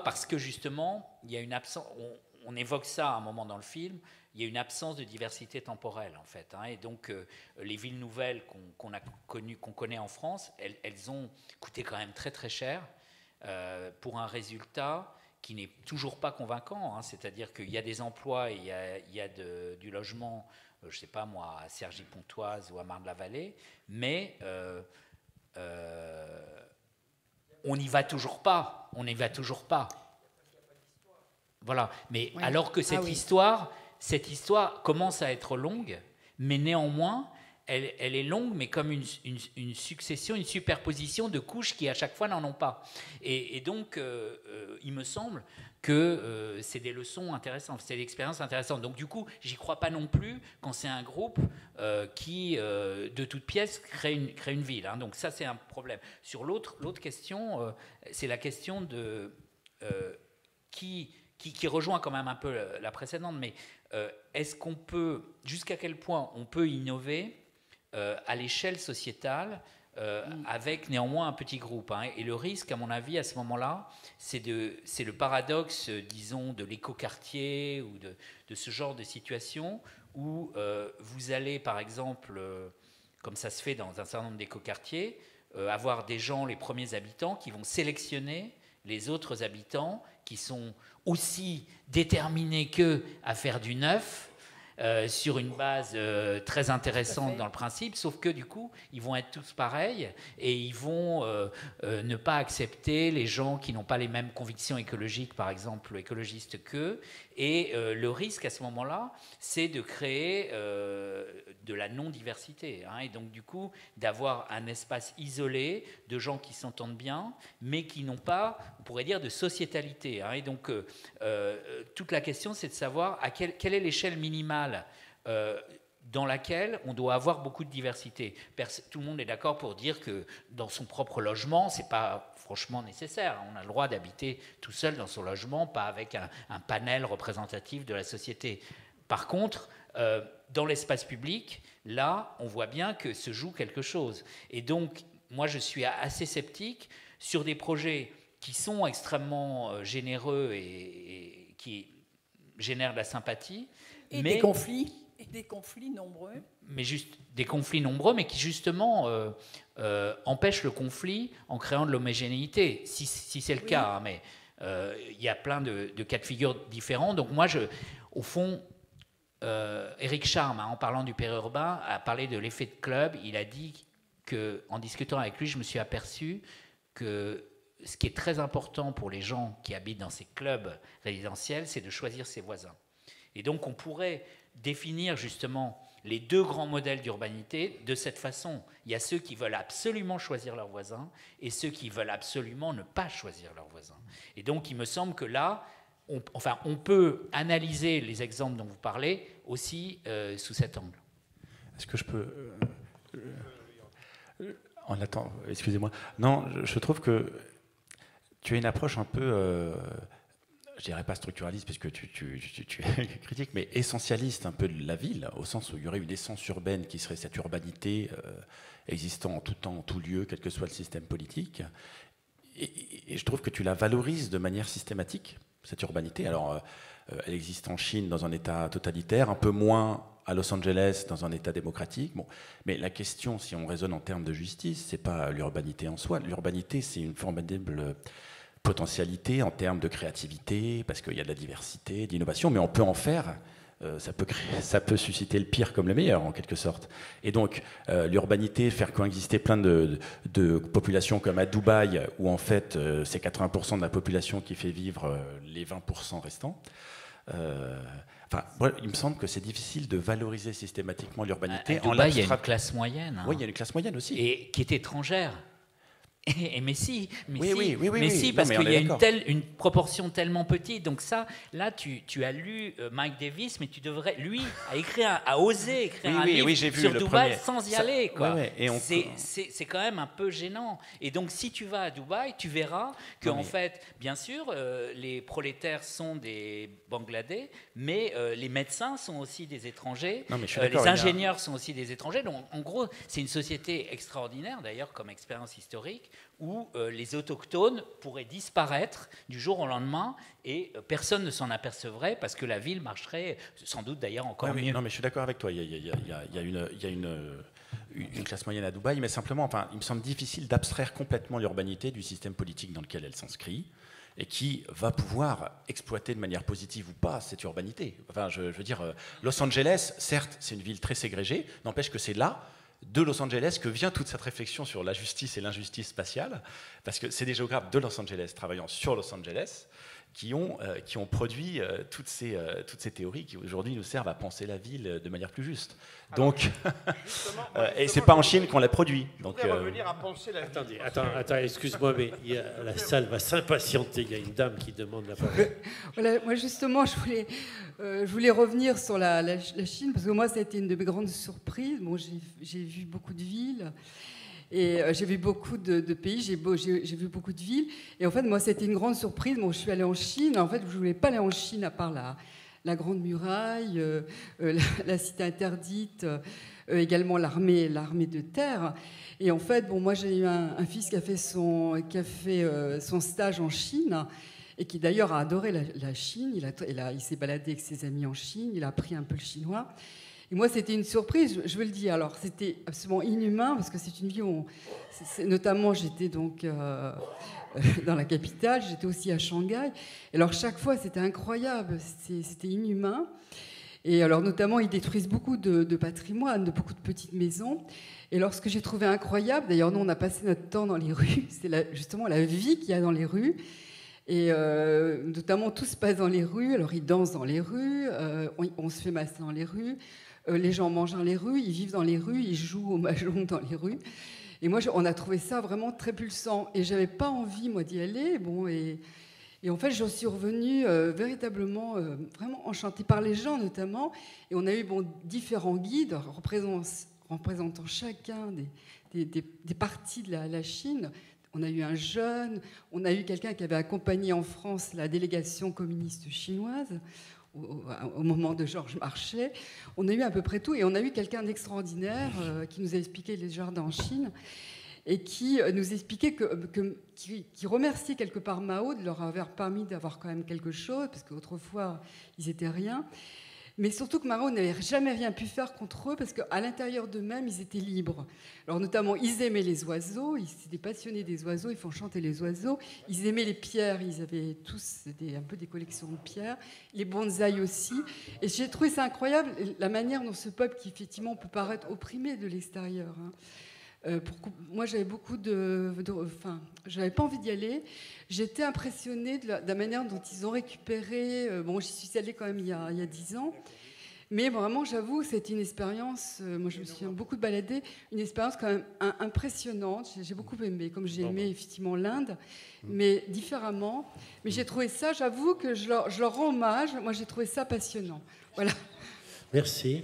Parce que, justement, il y a une absence... On, on évoque ça à un moment dans le film, il y a une absence de diversité temporelle, en fait. Hein, et donc, euh, les villes nouvelles qu'on qu'on a connues, qu'on connaît en France, elles, elles ont coûté quand même très, très cher euh, pour un résultat qui n'est toujours pas convaincant. Hein, c'est-à-dire qu'il y a des emplois et il y a, il y a de, du logement, euh, je ne sais pas moi, à Cergy-Pontoise ou à Marne-la-Vallée, mais euh, euh, on n'y va toujours pas. On n'y va toujours pas. Voilà. Mais Oui. alors que cette Ah oui. histoire... Cette histoire commence à être longue, mais néanmoins, elle, elle est longue, mais comme une, une, une succession, une superposition de couches qui à chaque fois n'en ont pas. Et, et donc, euh, euh, il me semble que euh, c'est des leçons intéressantes, c'est des expériences intéressantes. Donc du coup, j'y crois pas non plus quand c'est un groupe euh, qui, euh, de toute pièce, crée une, crée une ville. Hein. Donc ça, c'est un problème. Sur l'autre, l'autre question, euh, c'est la question de euh, qui... Qui, qui rejoint quand même un peu la précédente, mais euh, est-ce qu'on peut, jusqu'à quel point on peut innover euh, à l'échelle sociétale euh, mm. avec néanmoins un petit groupe, hein. Et le risque, à mon avis, à ce moment-là, c'est le paradoxe, disons, de l'écoquartier ou de, de ce genre de situation où euh, vous allez, par exemple, euh, comme ça se fait dans un certain nombre d'écoquartiers, euh, avoir des gens, les premiers habitants, qui vont sélectionner les autres habitants qui sont aussi déterminés qu'eux à faire du neuf euh, sur une base euh, très intéressante dans le principe, sauf que du coup, ils vont être tous pareils et ils vont euh, euh, ne pas accepter les gens qui n'ont pas les mêmes convictions écologiques, par exemple, écologistes qu'eux. Et euh, le risque à ce moment-là, c'est de créer euh, de la non-diversité. Hein, et donc, du coup, d'avoir un espace isolé de gens qui s'entendent bien, mais qui n'ont pas, on pourrait dire, de sociétalité. Hein, et donc, euh, euh, toute la question, c'est de savoir à quelle, quelle est l'échelle minimale euh, dans laquelle on doit avoir beaucoup de diversité. Perso- tout le monde est d'accord pour dire que dans son propre logement, c'est pas franchement nécessaire. On a le droit d'habiter tout seul dans son logement, pas avec un, un panel représentatif de la société. Par contre, euh, dans l'espace public, là, on voit bien que se joue quelque chose. Et donc, moi, je suis assez sceptique sur des projets qui sont extrêmement généreux et, et qui génèrent de la sympathie. Et mais, des conflits, et des conflits nombreux. Mais juste des conflits nombreux, mais qui justement euh, euh, empêchent le conflit en créant de l'homogénéité, si, si c'est le oui. cas. Hein, mais euh, il y a plein de, de cas de figure différents. Donc moi, je, au fond, euh, Éric Charme, hein, en parlant du périurbain, a parlé de l'effet de club. Il a dit que, en discutant avec lui, je me suis aperçu que ce qui est très important pour les gens qui habitent dans ces clubs résidentiels, c'est de choisir ses voisins. Et donc, on pourrait définir justement les deux grands modèles d'urbanité de cette façon. Il y a ceux qui veulent absolument choisir leurs voisins et ceux qui veulent absolument ne pas choisir leurs voisins. Et donc, il me semble que là, on, enfin, on peut analyser les exemples dont vous parlez aussi euh, sous cet angle. Est-ce que je peux... Euh, euh, en attendant, excusez-moi. Non, je trouve que tu as une approche un peu... Euh, je dirais pas structuraliste, parce que tu, tu, tu, tu es critique, mais essentialiste un peu de la ville, au sens où il y aurait une essence urbaine qui serait cette urbanité euh, existant en tout temps, en tout lieu, quel que soit le système politique. Et, et je trouve que tu la valorises de manière systématique, cette urbanité. Alors, euh, elle existe en Chine dans un État totalitaire, un peu moins à Los Angeles dans un État démocratique. Bon, mais la question, si on raisonne en termes de justice, c'est pas l'urbanité en soi. L'urbanité, c'est une formidable potentialité en termes de créativité, parce qu'il y a de la diversité, d'innovation, mais on peut en faire euh, ça, peut créer, ça peut susciter le pire comme le meilleur, en quelque sorte. Et donc, euh, l'urbanité, faire coexister plein de, de, de populations comme à Dubaï, où en fait, euh, c'est quatre-vingts pour cent de la population qui fait vivre euh, les vingt pour cent restants. Euh, Enfin, ouais, il me semble que c'est difficile de valoriser systématiquement l'urbanité. À Dubaï, il y a une classe moyenne. Hein. Oui, il y a une classe moyenne aussi. Et qui est étrangère. Et, et mais si, mais oui, si, oui, oui, oui, mais oui. si Non, parce mais qu'il y a une, telle, une proportion tellement petite. Donc ça, là, tu, tu as lu euh, Mike Davis, mais tu devrais, lui, a écrit, un, a osé écrire oui, un oui, livre oui, j'ai vu sur le Dubaï premier. sans y Ça, aller, quoi. ouais, ouais, et on... C'est, c'est, c'est quand même un peu gênant. Et donc, si tu vas à Dubaï, tu verras que non, en mais... fait, bien sûr, euh, les prolétaires sont des Bangladais, mais euh, les médecins sont aussi des étrangers. Non, mais je suis euh, les a... ingénieurs sont aussi des étrangers. Donc, en gros, c'est une société extraordinaire, d'ailleurs, comme expérience historique, où euh, les autochtones pourraient disparaître du jour au lendemain et euh, personne ne s'en apercevrait parce que la ville marcherait sans doute d'ailleurs encore ouais, mieux. Mais, non, mais je suis d'accord avec toi. Il y a, il y a, il y a, il y a, une, il y a une, une classe moyenne à Dubaï, mais simplement, enfin, il me semble difficile d'abstraire complètement l'urbanité du système politique dans lequel elle s'inscrit et qui va pouvoir exploiter de manière positive ou pas cette urbanité. Enfin, je, je veux dire, Los Angeles, certes, c'est une ville très ségrégée, n'empêche que c'est là, de Los Angeles, que vient toute cette réflexion sur la justice et l'injustice spatiale, parce que c'est des géographes de Los Angeles travaillant sur Los Angeles qui ont, euh, qui ont produit euh, toutes, ces, euh, toutes ces théories qui aujourd'hui nous servent à penser la ville de manière plus juste. Donc, justement, euh, justement, et c'est pas en Chine qu'on l'a produit. Donc, je voudrais euh, revenir à penser la ville. Attendez, attends, attends, excuse-moi, mais il y a, la salle va s'impatienter. Il y a une dame qui demande la parole. Voilà, moi justement, je voulais, euh, je voulais revenir sur la, la, la Chine, parce que moi, ça a été une de mes grandes surprises. Bon, j'ai, j'ai vu beaucoup de villes, et euh, j'ai vu beaucoup de, de pays, j'ai, beau, j'ai, j'ai vu beaucoup de villes. Et en fait, moi, c'était une grande surprise. Bon, je suis allée en Chine. En fait, je ne voulais pas aller en Chine à part la, la Grande Muraille, euh, euh, la, la cité interdite, euh, également l'armée, l'armée de terre. Et en fait, bon, moi, j'ai eu un, un fils qui a fait son, qui a fait, euh, son stage en Chine, et qui d'ailleurs a adoré la, la Chine. Il, a, il, a, il s'est baladé avec ses amis en Chine, il a appris un peu le chinois. Et moi, c'était une surprise, je, je veux le dire. Alors, c'était absolument inhumain, parce que c'est une vie où, on, c'est, c'est, notamment, j'étais donc euh, dans la capitale, j'étais aussi à Shanghai. Et alors, chaque fois, c'était incroyable, c'était, c'était inhumain. Et alors, notamment, ils détruisent beaucoup de, de patrimoine, de beaucoup de petites maisons. Et alors, ce que j'ai trouvé incroyable, d'ailleurs, nous, on a passé notre temps dans les rues, c'est la, justement la vie qu'il y a dans les rues. Et euh, notamment, tout se passe dans les rues. Alors, ils dansent dans les rues, euh, on, on se fait masser dans les rues, euh, les gens mangent dans les rues, ils vivent dans les rues, ils jouent au mahjong dans les rues. Et moi, je, on a trouvé ça vraiment très pulsant. Et j'avais pas envie, moi, d'y aller. Bon, et, et en fait, j'en suis revenue euh, véritablement, euh, vraiment enchantée par les gens, notamment. Et on a eu bon, différents guides représentant, représentant chacun des, des, des, des parties de la, la Chine. On a eu un jeune, on a eu quelqu'un qui avait accompagné en France la délégation communiste chinoise au, au moment de Georges Marchais. On a eu à peu près tout, et on a eu quelqu'un d'extraordinaire euh, qui nous a expliqué les jardins en Chine et qui euh, nous expliquait que, que qui, qui remerciait quelque part Mao de leur avoir permis d'avoir quand même quelque chose, parce qu'autrefois ils étaient rien. Mais surtout que Mao n'avait jamais rien pu faire contre eux, parce qu'à l'intérieur d'eux-mêmes, ils étaient libres. Alors notamment, ils aimaient les oiseaux, ils étaient passionnés des oiseaux, ils font chanter les oiseaux. Ils aimaient les pierres, ils avaient tous des, un peu des collections de pierres, les bonsaïs aussi. Et j'ai trouvé ça incroyable, la manière dont ce peuple, qui effectivement peut paraître opprimé de l'extérieur, hein, Euh, pour, moi, j'avais beaucoup de, de, enfin, j'avais pas envie d'y aller. J'étais impressionnée de la, de la manière dont ils ont récupéré. Euh, bon, j'y suis allée quand même il y a, il y a dix ans, mais vraiment, j'avoue, c'était une expérience. Euh, moi, je me suis beaucoup baladée, une expérience quand même un, impressionnante. J'ai, j'ai beaucoup aimé, comme j'ai aimé effectivement l'Inde, mais différemment. Mais j'ai trouvé ça, j'avoue que je leur, je leur rends hommage. Moi, j'ai trouvé ça passionnant. Voilà. Merci.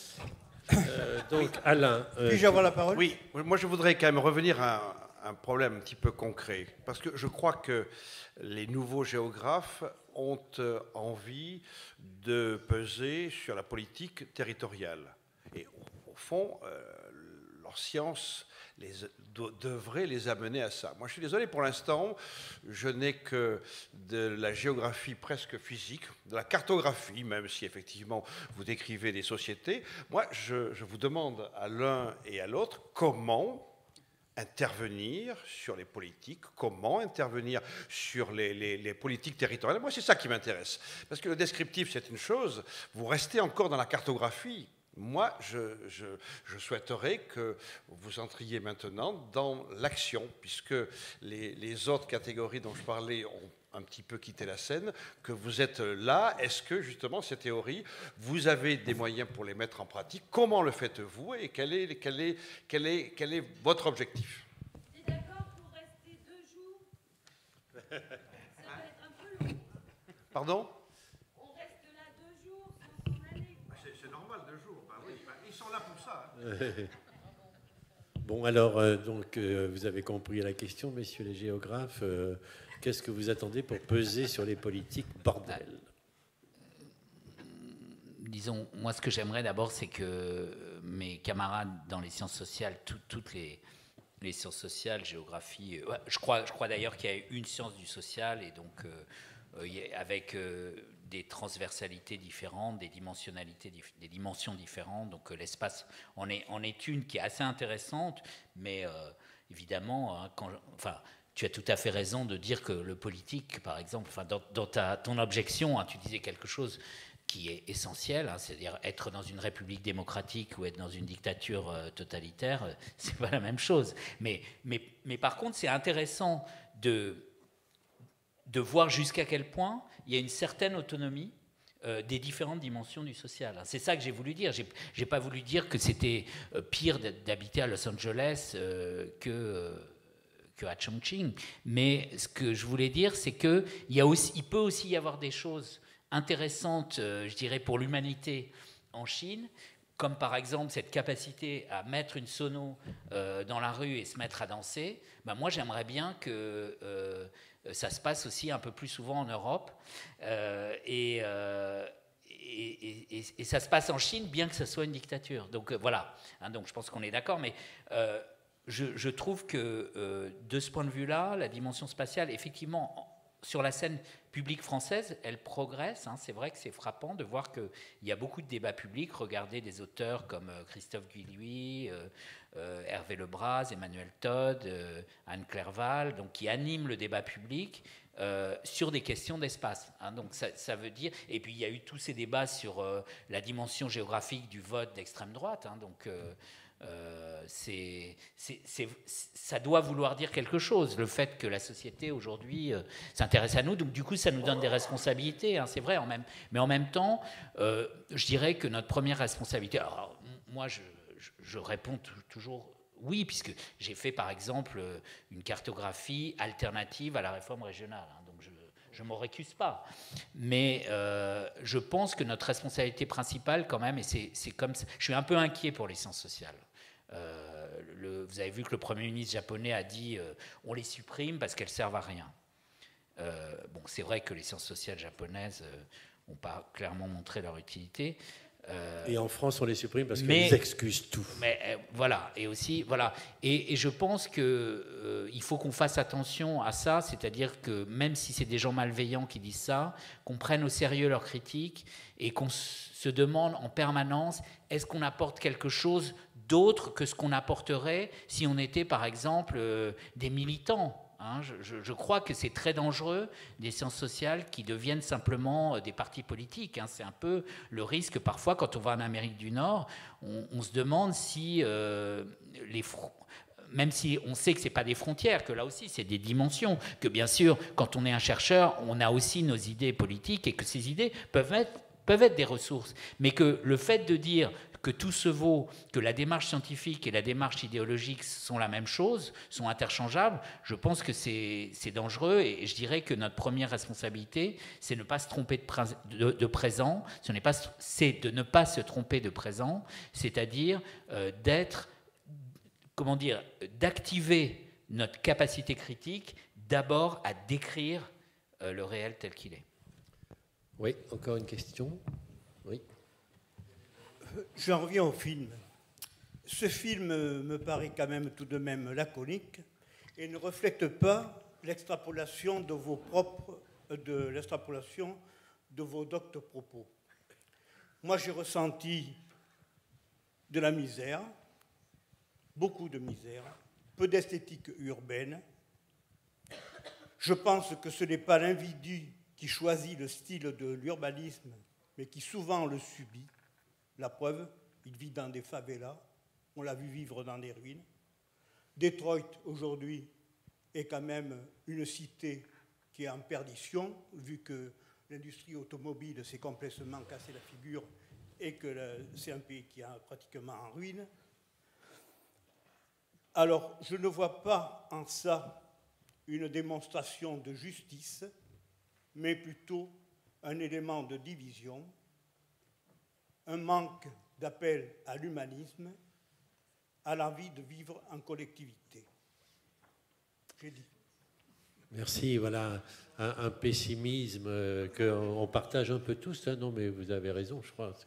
Euh, donc, Alain. Euh, Puis-je avoir la parole ? Oui, moi je voudrais quand même revenir à un, un problème un petit peu concret. Parce que je crois que les nouveaux géographes ont envie de peser sur la politique territoriale. Et au, au fond, euh, leur science les, de, devrait les amener à ça. Moi je suis désolé, pour l'instant, je n'ai que de la géographie presque physique, de la cartographie, même si effectivement vous décrivez des sociétés. Moi je, je vous demande à l'un et à l'autre comment intervenir sur les politiques, comment intervenir sur les, les, les politiques territoriales. Moi, c'est ça qui m'intéresse. Parce que le descriptif, c'est une chose, vous restez encore dans la cartographie. Moi, je, je, je souhaiterais que vous entriez maintenant dans l'action, puisque les, les autres catégories dont je parlais ont un petit peu quitté la scène, que vous êtes là. Est-ce que, justement, ces théories, vous avez des moyens pour les mettre en pratique? Comment le faites-vous et quel est, quel est, quel est, quel est votre objectif? T'es d'accord pour rester deux jours? Ça va être un peu long. Pardon? On reste là deux jours sans s'en aller. C'est normal, deux jours. Ben oui, ben, ils sont là pour ça. Hein. Bon, alors, euh, donc, euh, vous avez compris la question, messieurs les géographes. Euh, Qu'est-ce que vous attendez pour peser sur les politiques, bordel? Disons, moi, ce que j'aimerais d'abord, c'est que mes camarades dans les sciences sociales, tout, toutes les, les sciences sociales, géographie, euh, ouais, je crois, je crois d'ailleurs qu'il y a une science du social, et donc euh, euh, avec euh, des transversalités différentes, des dimensionnalités, des dimensions différentes. Donc euh, l'espace en est, en est une qui est assez intéressante, mais euh, évidemment, hein, quand, enfin, tu as tout à fait raison de dire que le politique, par exemple, enfin, dans, dans ta, ton objection, hein, tu disais quelque chose qui est essentiel, hein, c'est-à-dire être dans une république démocratique ou être dans une dictature euh, totalitaire, euh, c'est pas la même chose. Mais, mais, mais par contre, c'est intéressant de, de voir jusqu'à quel point il y a une certaine autonomie euh, des différentes dimensions du social. C'est ça que j'ai voulu dire. J'ai, j'ai pas voulu dire que c'était euh, pire d'habiter à Los Angeles euh, que... Euh, à Chongqing, mais ce que je voulais dire, c'est qu'il y a aussi, il peut aussi y avoir des choses intéressantes, euh, je dirais, pour l'humanité en Chine, comme par exemple cette capacité à mettre une sono euh, dans la rue et se mettre à danser. Ben moi, j'aimerais bien que euh, ça se passe aussi un peu plus souvent en Europe, euh, et, euh, et, et, et ça se passe en Chine, bien que ça soit une dictature. Donc euh, voilà, hein, donc je pense qu'on est d'accord, mais euh, Je, je trouve que, euh, de ce point de vue-là, la dimension spatiale, effectivement, sur la scène publique française, elle progresse. Hein. C'est vrai que c'est frappant de voir qu'il y a beaucoup de débats publics. Regardez des auteurs comme euh, Christophe Guillouis, euh, euh, Hervé Lebras, Emmanuel Todd, euh, Anne Clerval, donc, qui animent le débat public euh, sur des questions d'espace. Hein. Donc ça, ça veut dire... Et puis, il y a eu tous ces débats sur euh, la dimension géographique du vote d'extrême droite. Hein. Donc... Euh, Euh, c'est, c'est, c'est, ça doit vouloir dire quelque chose, le fait que la société aujourd'hui euh, s'intéresse à nous, donc du coup ça nous donne des responsabilités, hein, c'est vrai, en même, mais en même temps, euh, je dirais que notre première responsabilité, alors moi je, je, je réponds t- toujours oui, puisque j'ai fait par exemple une cartographie alternative à la réforme régionale, hein, donc je je ne m'en récuse pas. Mais euh, je pense que notre responsabilité principale, quand même, et c'est, c'est comme ça, je suis un peu inquiet pour les sciences sociales. Euh, le, vous avez vu que le Premier ministre japonais a dit euh, on les supprime parce qu'elles servent à rien. Euh, bon, c'est vrai que les sciences sociales japonaises n'ont euh, pas clairement montré leur utilité. Euh, et en France, on les supprime parce mais, qu'ils excusent tout. Mais euh, voilà, et aussi, voilà. Et, et je pense qu'il euh, faut qu'on fasse attention à ça, c'est-à-dire que même si c'est des gens malveillants qui disent ça, qu'on prenne au sérieux leurs critiques et qu'on se demande en permanence, est-ce qu'on apporte quelque chose d'autre que ce qu'on apporterait si on était, par exemple, euh, des militants. Hein, je, je, je crois que c'est très dangereux, des sciences sociales qui deviennent simplement des partis politiques. Hein. C'est un peu le risque, parfois, quand on va en Amérique du Nord, on, on se demande si euh, les... même si on sait que ce n'est pas des frontières, que là aussi c'est des dimensions, que bien sûr, quand on est un chercheur, on a aussi nos idées politiques et que ces idées peuvent être, peuvent être des ressources. Mais que le fait de dire que tout se vaut, que la démarche scientifique et la démarche idéologique sont la même chose, sont interchangeables, je pense que c'est, c'est dangereux et je dirais que notre première responsabilité, c'est de ne pas se tromper de, pré- de, de présent, ce n'est pas, c'est de ne pas se tromper de présent, c'est-à-dire euh, d'être, comment dire, d'activer notre capacité critique d'abord à décrire euh, le réel tel qu'il est. Oui, encore une question. Oui. J'en reviens au film. Ce film me paraît quand même tout de même laconique et ne reflète pas l'extrapolation de vos propres, de l'extrapolation de vos doctes propos. Moi, j'ai ressenti de la misère, beaucoup de misère, peu d'esthétique urbaine. Je pense que ce n'est pas l'individu qui choisit le style de l'urbanisme, mais qui souvent le subit. La preuve, il vit dans des favelas, on l'a vu vivre dans des ruines. Detroit, aujourd'hui, est quand même une cité qui est en perdition, vu que l'industrie automobile s'est complètement cassé la figure et que c'est un pays qui est pratiquement en ruine. Alors, je ne vois pas en ça une démonstration de justice, mais plutôt un élément de division, un manque d'appel à l'humanisme, à l'envie de vivre en collectivité. J'ai dit. Merci, voilà, un, un pessimisme euh, qu'on partage un peu tous. Hein, non, mais vous avez raison, je crois.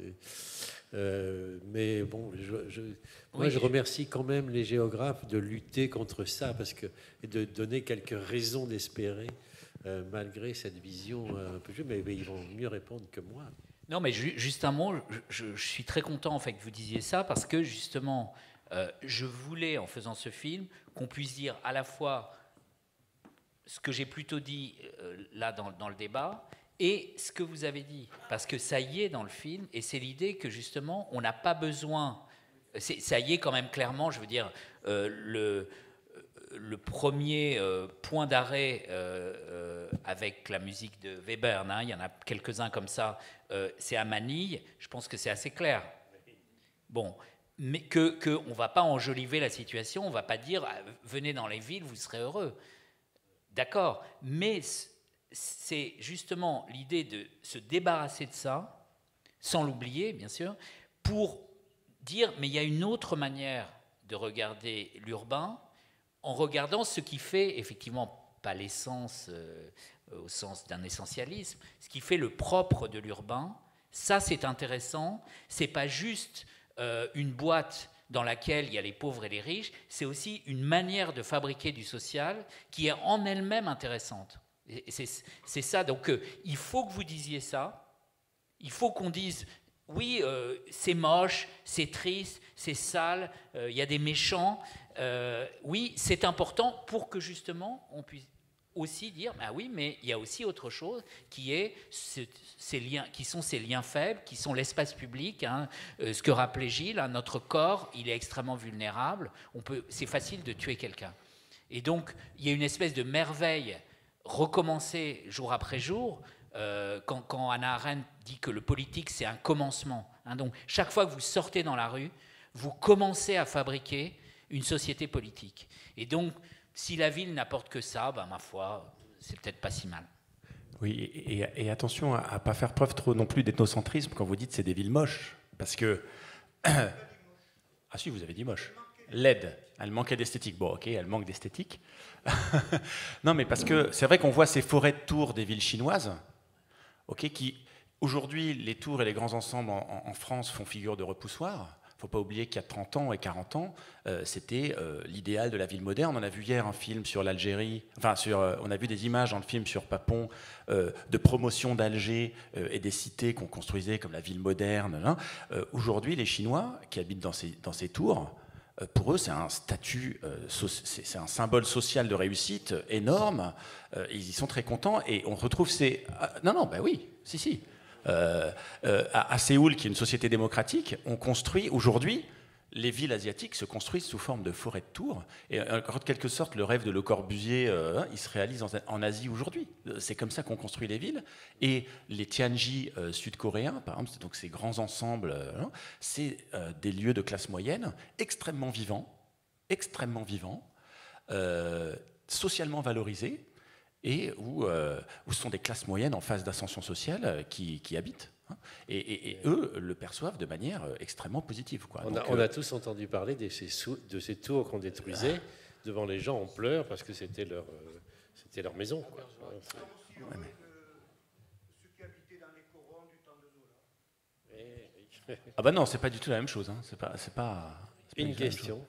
Euh, mais bon, je, je, moi, oui, je remercie quand même les géographes de lutter contre ça, parce que, et de donner quelques raisons d'espérer, euh, malgré cette vision un peu juste. Mais, mais ils vont mieux répondre que moi. Non, mais ju juste un mot. Je, je, je suis très content en fait que vous disiez ça, parce que justement, euh, je voulais, en faisant ce film, qu'on puisse dire à la fois ce que j'ai plutôt dit euh, là dans, dans le débat et ce que vous avez dit, parce que ça y est dans le film, et c'est l'idée que justement on n'a pas besoin, ça y est quand même clairement, je veux dire, euh, le, le premier euh, point d'arrêt euh, euh, avec la musique de Webern, hein, il y en a quelques-uns comme ça, euh, c'est à Manille, je pense que c'est assez clair. Bon, mais que, que on ne va pas enjoliver la situation, on ne va pas dire venez dans les villes, vous serez heureux. D'accord, mais c'est justement l'idée de se débarrasser de ça, sans l'oublier, bien sûr, pour dire, mais il y a une autre manière de regarder l'urbain, en regardant ce qui fait, effectivement, pas l'essence euh, au sens d'un essentialisme, ce qui fait le propre de l'urbain. Ça, c'est intéressant. C'est pas juste euh, une boîte dans laquelle il y a les pauvres et les riches, c'est aussi une manière de fabriquer du social qui est en elle-même intéressante. C'est ça, donc euh, il faut que vous disiez ça, il faut qu'on dise, oui, euh, c'est moche, c'est triste, c'est sale, euh, il y a des méchants, euh, oui, c'est important pour que justement on puisse aussi dire, ah oui, mais il y a aussi autre chose qui est ce, ces liens, qui sont ces liens faibles, qui sont l'espace public. Hein, euh, ce que rappelait Gilles, hein, notre corps, il est extrêmement vulnérable. On peut, c'est facile de tuer quelqu'un. Et donc, il y a une espèce de merveille recommencée jour après jour. Euh, quand, quand Hannah Arendt dit que le politique, c'est un commencement. Hein, donc, chaque fois que vous sortez dans la rue, vous commencez à fabriquer une société politique. Et donc, si la ville n'apporte que ça, ben, ma foi, c'est peut-être pas si mal. Oui, et, et attention à ne pas faire preuve trop non plus d'ethnocentrisme quand vous dites c'est des villes moches. Parce que... ah si, vous avez dit moche. Laide. Elle manquait d'esthétique. Bon, ok, elle manque d'esthétique. Non, mais parce que c'est vrai qu'on voit ces forêts de tours des villes chinoises, ok, qui, aujourd'hui, les tours et les grands ensembles en, en France font figure de repoussoir. Il ne faut pas oublier qu'il y a trente ans et quarante ans, euh, c'était euh, l'idéal de la ville moderne. On a vu hier un film sur l'Algérie, enfin, sur, euh, on a vu des images dans le film sur Papon euh, de promotion d'Alger euh, et des cités qu'on construisait comme la ville moderne. Hein. Euh, Aujourd'hui, les Chinois qui habitent dans ces, dans ces tours, euh, pour eux, c'est un statut, euh, so c'est un symbole social de réussite énorme. Euh, ils y sont très contents et on retrouve ces... Ah, non, non, ben oui, si, si. Euh, euh, à, à Séoul, qui est une société démocratique, on construit aujourd'hui, les villes asiatiques se construisent sous forme de forêts de tours. Et en quelque sorte, le rêve de Le Corbusier, euh, il se réalise en, en Asie aujourd'hui. C'est comme ça qu'on construit les villes. Et les Tianji euh, sud-coréens, par exemple, donc ces grands ensembles, euh, c'est euh, des lieux de classe moyenne extrêmement vivants, extrêmement vivants, euh, socialement valorisés, et où, euh, où ce sont des classes moyennes en phase d'ascension sociale euh, qui, qui habitent. Hein, et, et, et eux le perçoivent de manière euh, extrêmement positive. Quoi. On, Donc, a, on euh, a tous entendu parler de ces, sous, de ces tours qu'on détruisait. Devant les gens, on pleure parce que c'était leur, euh, c'était leur maison. Quoi. Ouais, mais... Ceux qui habitaient dans les corons du temps de Zola. Ah bah non, c'est pas du tout la même chose. Hein. C'est pas, c'est pas, c'est pas une question.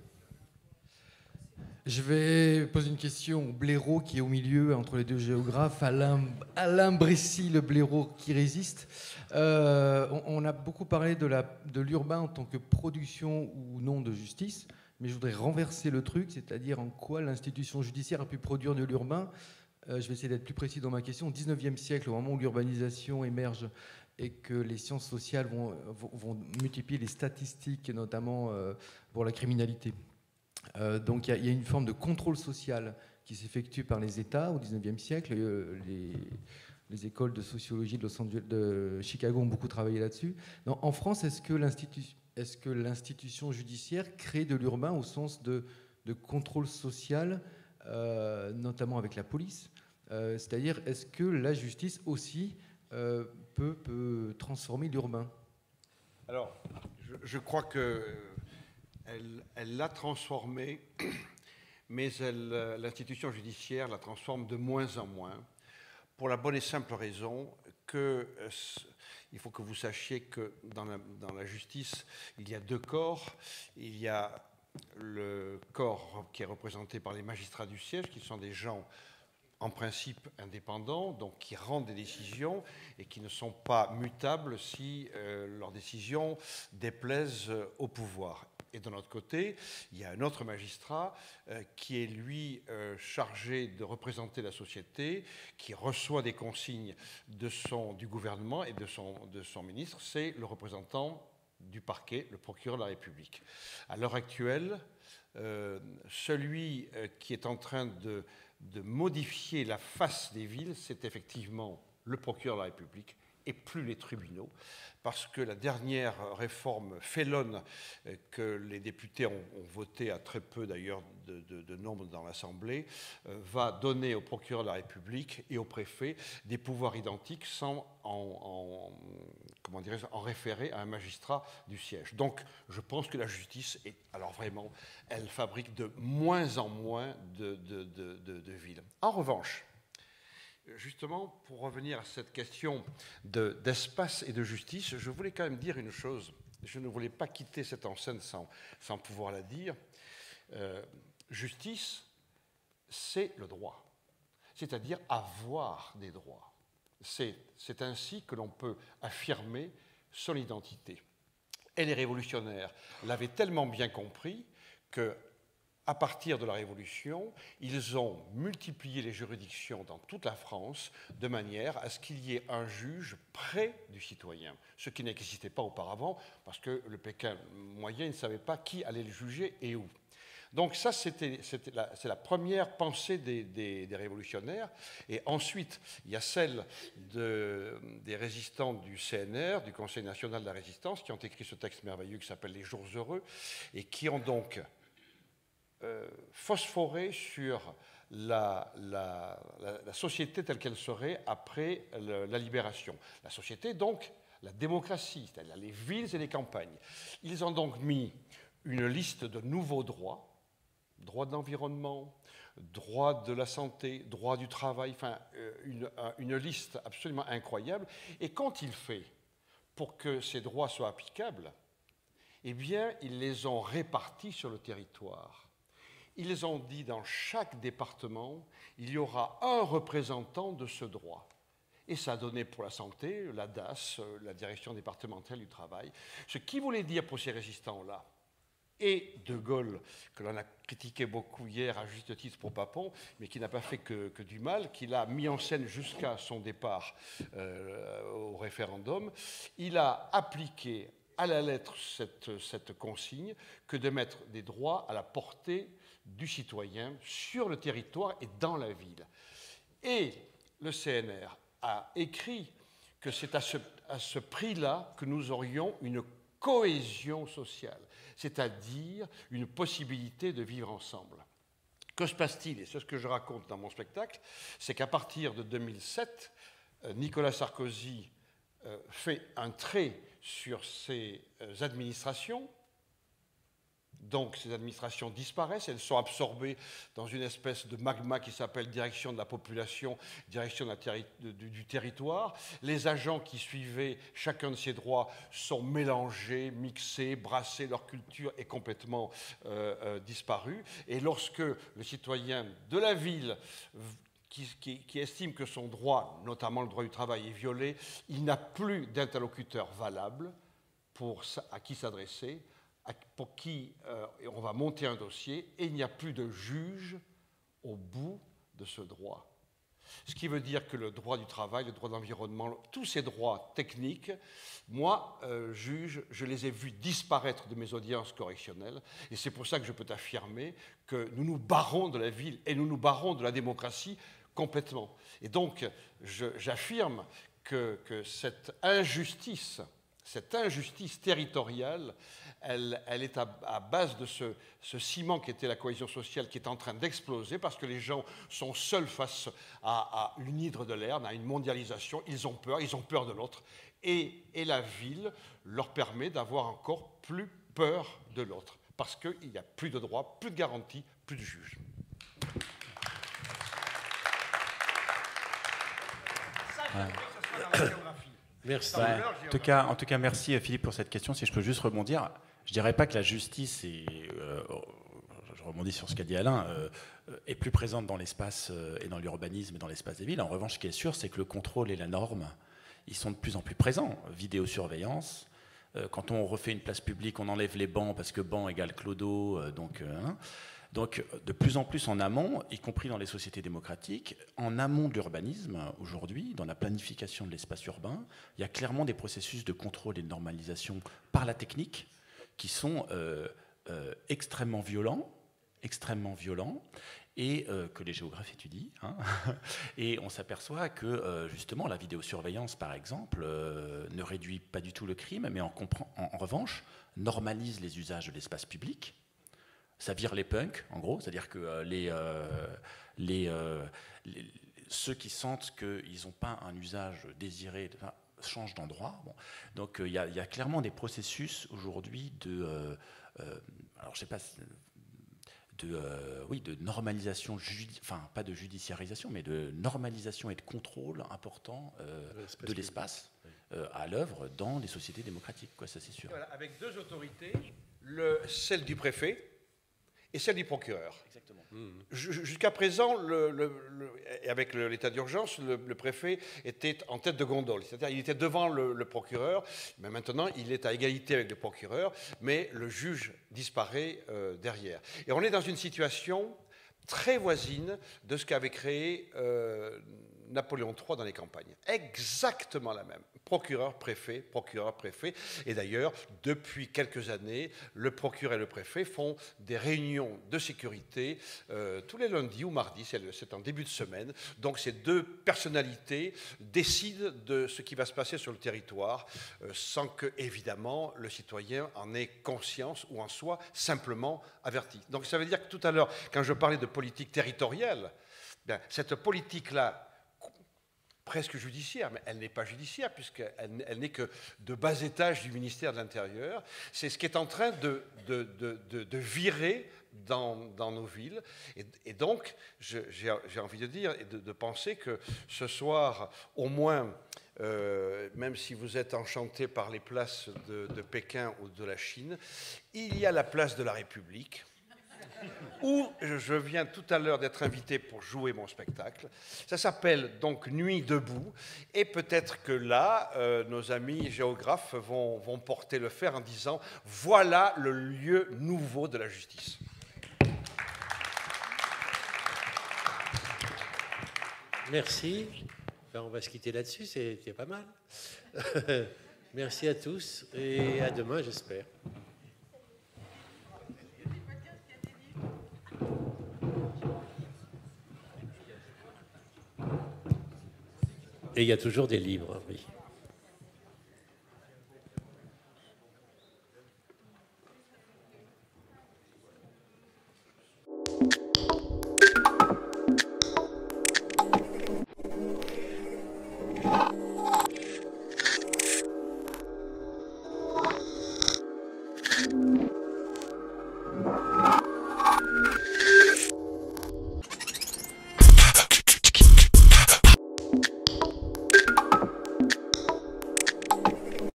Je vais poser une question au blaireau qui est au milieu entre les deux géographes, Alain, Alain Bressy, le blaireau qui résiste. Euh, on, on a beaucoup parlé de, la, de l'urbain en tant que production ou non de justice. mais je voudrais renverser le truc, c'est-à-dire en quoi l'institution judiciaire a pu produire de l'urbain. Euh, je vais essayer d'être plus précis dans ma question. Au dix-neuvième siècle, au moment où l'urbanisation émerge et que les sciences sociales vont, vont, vont multiplier les statistiques, notamment euh, pour la criminalité. Euh, donc il y, y a une forme de contrôle social qui s'effectue par les États au dix-neuvième siècle. Euh, les, les écoles de sociologie de, Los Angeles, de Chicago ont beaucoup travaillé là-dessus. Non, en France, est-ce que l'institution est-ce que l'institution judiciaire crée de l'urbain au sens de, de contrôle social, euh, notamment avec la police? euh, C'est-à-dire, est-ce que la justice aussi euh, peut, peut transformer l'urbain? Alors, je, je crois que elle, elle l'a transformé, mais elle, l'institution judiciaire la transforme de moins en moins, pour la bonne et simple raison que euh, il faut que vous sachiez que dans la, dans la justice, il y a deux corps. Il y a le corps qui est représenté par les magistrats du siège, qui sont des gens en principe indépendants, donc qui rendent des décisions et qui ne sont pas mutables si euh, leurs décisions déplaisent au pouvoir. Et de l'autre côté, il y a un autre magistrat euh, qui est, lui, euh, chargé de représenter la société, qui reçoit des consignes de son, du gouvernement et de son, de son ministre. C'est le représentant du parquet, le procureur de la République. À l'heure actuelle, euh, celui euh, qui est en train de, de modifier la face des villes, c'est effectivement le procureur de la République et plus les tribunaux, parce que la dernière réforme félonne que les députés ont, ont voté à très peu d'ailleurs de, de, de nombre dans l'Assemblée, euh, va donner au procureur de la République et au préfet des pouvoirs identiques sans en, en, comment dirais-je, en référer à un magistrat du siège. Donc je pense que la justice, est, alors vraiment, elle fabrique de moins en moins de, de, de, de, de villes. En revanche, justement, pour revenir à cette question de, d'espace et de justice, je voulais quand même dire une chose. Je ne voulais pas quitter cette enceinte sans, sans pouvoir la dire. Euh, justice, c'est le droit, c'est-à-dire avoir des droits. C'est, c'est ainsi que l'on peut affirmer son identité. Et les révolutionnaires l'avaient tellement bien compris que, à partir de la Révolution, ils ont multiplié les juridictions dans toute la France de manière à ce qu'il y ait un juge près du citoyen, ce qui n'existait pas auparavant, parce que le Pékin moyen ne savait pas qui allait le juger et où. Donc ça, c'était, c'était la, c'est la première pensée des, des, des révolutionnaires. Et ensuite, il y a celle de, des résistants du C N R, du Conseil national de la résistance, qui ont écrit ce texte merveilleux qui s'appelle « Les jours heureux », et qui ont donc Euh, phosphorer sur la, la, la, la société telle qu'elle serait après le, la libération. La société, donc, la démocratie, c'est-à-dire les villes et les campagnes. Ils ont donc mis une liste de nouveaux droits, droit de l'environnement, droit de la santé, droit du travail, enfin, une, une liste absolument incroyable. Et quand il fait pour que ces droits soient applicables, eh bien, ils les ont répartis sur le territoire. Ils ont dit dans chaque département, il y aura un représentant de ce droit. Et ça a donné pour la santé, la D A S, la Direction départementale du travail, ce qui voulait dire pour ces résistants-là, et De Gaulle, que l'on a critiqué beaucoup hier à juste titre pour Papon, mais qui n'a pas fait que, que du mal, qu'il a mis en scène jusqu'à son départ euh, au référendum, il a appliqué à la lettre cette, cette consigne que de mettre des droits à la portée du citoyen sur le territoire et dans la ville. Et le C N R a écrit que c'est à ce, à ce prix-là que nous aurions une cohésion sociale, c'est-à-dire une possibilité de vivre ensemble. Que se passe-t-il? Et c'est ce que je raconte dans mon spectacle, c'est qu'à partir de deux mille sept, Nicolas Sarkozy fait un trait sur ces administrations. Donc ces administrations disparaissent, elles sont absorbées dans une espèce de magma qui s'appelle direction de la population, direction de la terri- de, du, du territoire. Les agents qui suivaient chacun de ces droits sont mélangés, mixés, brassés, leur culture est complètement euh, euh, disparue. Et lorsque le citoyen de la ville Qui, qui, qui estime que son droit, notamment le droit du travail, est violé, il n'a plus d'interlocuteur valable pour, à qui s'adresser. pour qui euh, on va monter un dossier et il n'y a plus de juge au bout de ce droit. Ce qui veut dire que le droit du travail, le droit de l'environnement, tous ces droits techniques, moi, euh, juge, je les ai vus disparaître de mes audiences correctionnelles et c'est pour ça que je peux t'affirmer que nous nous barrons de la ville et nous nous barrons de la démocratie complètement. Et donc, j'affirme que, que cette injustice, cette injustice territoriale, elle, elle est à, à base de ce, ce ciment qui était la cohésion sociale qui est en train d'exploser parce que les gens sont seuls face à, à une hydre de l'herbe, à une mondialisation. Ils ont peur, ils ont peur de l'autre. Et, et la ville leur permet d'avoir encore plus peur de l'autre parce qu'il n'y a plus de droits, plus de garanties, plus de juges. Ouais. Merci. Ouais. En tout cas, en tout cas, merci Philippe pour cette question. Si je peux juste rebondir, je dirais pas que la justice est, euh, je rebondis sur ce qu'a dit Alain, euh, est plus présente dans l'espace euh, et dans l'urbanisme et dans l'espace des villes. En revanche, ce qui est sûr, c'est que le contrôle et la norme, ils sont de plus en plus présents. Vidéosurveillance. Euh, quand on refait une place publique, on enlève les bancs parce que banc égale clodo. Euh, donc, euh, hein. Donc, de plus en plus en amont, y compris dans les sociétés démocratiques, en amont de l'urbanisme, aujourd'hui, dans la planification de l'espace urbain, il y a clairement des processus de contrôle et de normalisation par la technique qui sont euh, euh, extrêmement violents, extrêmement violents, et euh, que les géographes étudient. Hein. Et on s'aperçoit que, euh, justement, la vidéosurveillance, par exemple, euh, ne réduit pas du tout le crime, mais en, comprend, en, en revanche, normalise les usages de l'espace public. Ça vire les punks, en gros, c'est-à-dire que euh, les, euh, les, euh, les, ceux qui sentent qu'ils n'ont pas un usage désiré enfin, changent d'endroit. Bon. Donc il euh, y, y a clairement des processus aujourd'hui de, euh, euh, alors je sais pas, de, euh, oui, de normalisation, judi- enfin pas de judiciarisation, mais de normalisation et de contrôle important euh, de l'espace euh, à l'œuvre dans les sociétés démocratiques, quoi, ça c'est sûr. Voilà, avec deux autorités, le, celle du préfet et celle du procureur. Exactement. Jusqu'à présent, le, le, le, avec l'état d'urgence, le, le préfet était en tête de gondole, c'est-à-dire il était devant le, le procureur, mais maintenant il est à égalité avec le procureur, mais le juge disparaît euh, derrière. Et on est dans une situation très voisine de ce qu'avait créé euh, Napoléon trois dans les campagnes. Exactement la même. Procureur, préfet, procureur, préfet. Et d'ailleurs, depuis quelques années, le procureur et le préfet font des réunions de sécurité euh, tous les lundis ou mardis, c'est en début de semaine. Donc ces deux personnalités décident de ce qui va se passer sur le territoire euh, sans que, évidemment, le citoyen en ait conscience ou en soit simplement averti. Donc ça veut dire que tout à l'heure, quand je parlais de politique territoriale, bien, cette politique-là, presque judiciaire, mais elle n'est pas judiciaire puisqu'elle elle n'est que de bas étage du ministère de l'Intérieur. C'est ce qui est en train de, de, de, de, de virer dans, dans nos villes. Et, et donc, j'ai envie de dire et de, de penser que ce soir, au moins, euh, même si vous êtes enchantés par les places de, de Pékin ou de la Chine, il y a la place de la République, où je viens tout à l'heure d'être invité pour jouer mon spectacle. Ça s'appelle donc Nuit debout, et peut-être que là, euh, nos amis géographes vont, vont porter le fer en disant « Voilà le lieu nouveau de la justice ». Merci. Ben, on va se quitter là-dessus, c'était pas mal. Merci à tous, et à demain, j'espère. Et il y a toujours des livres, oui.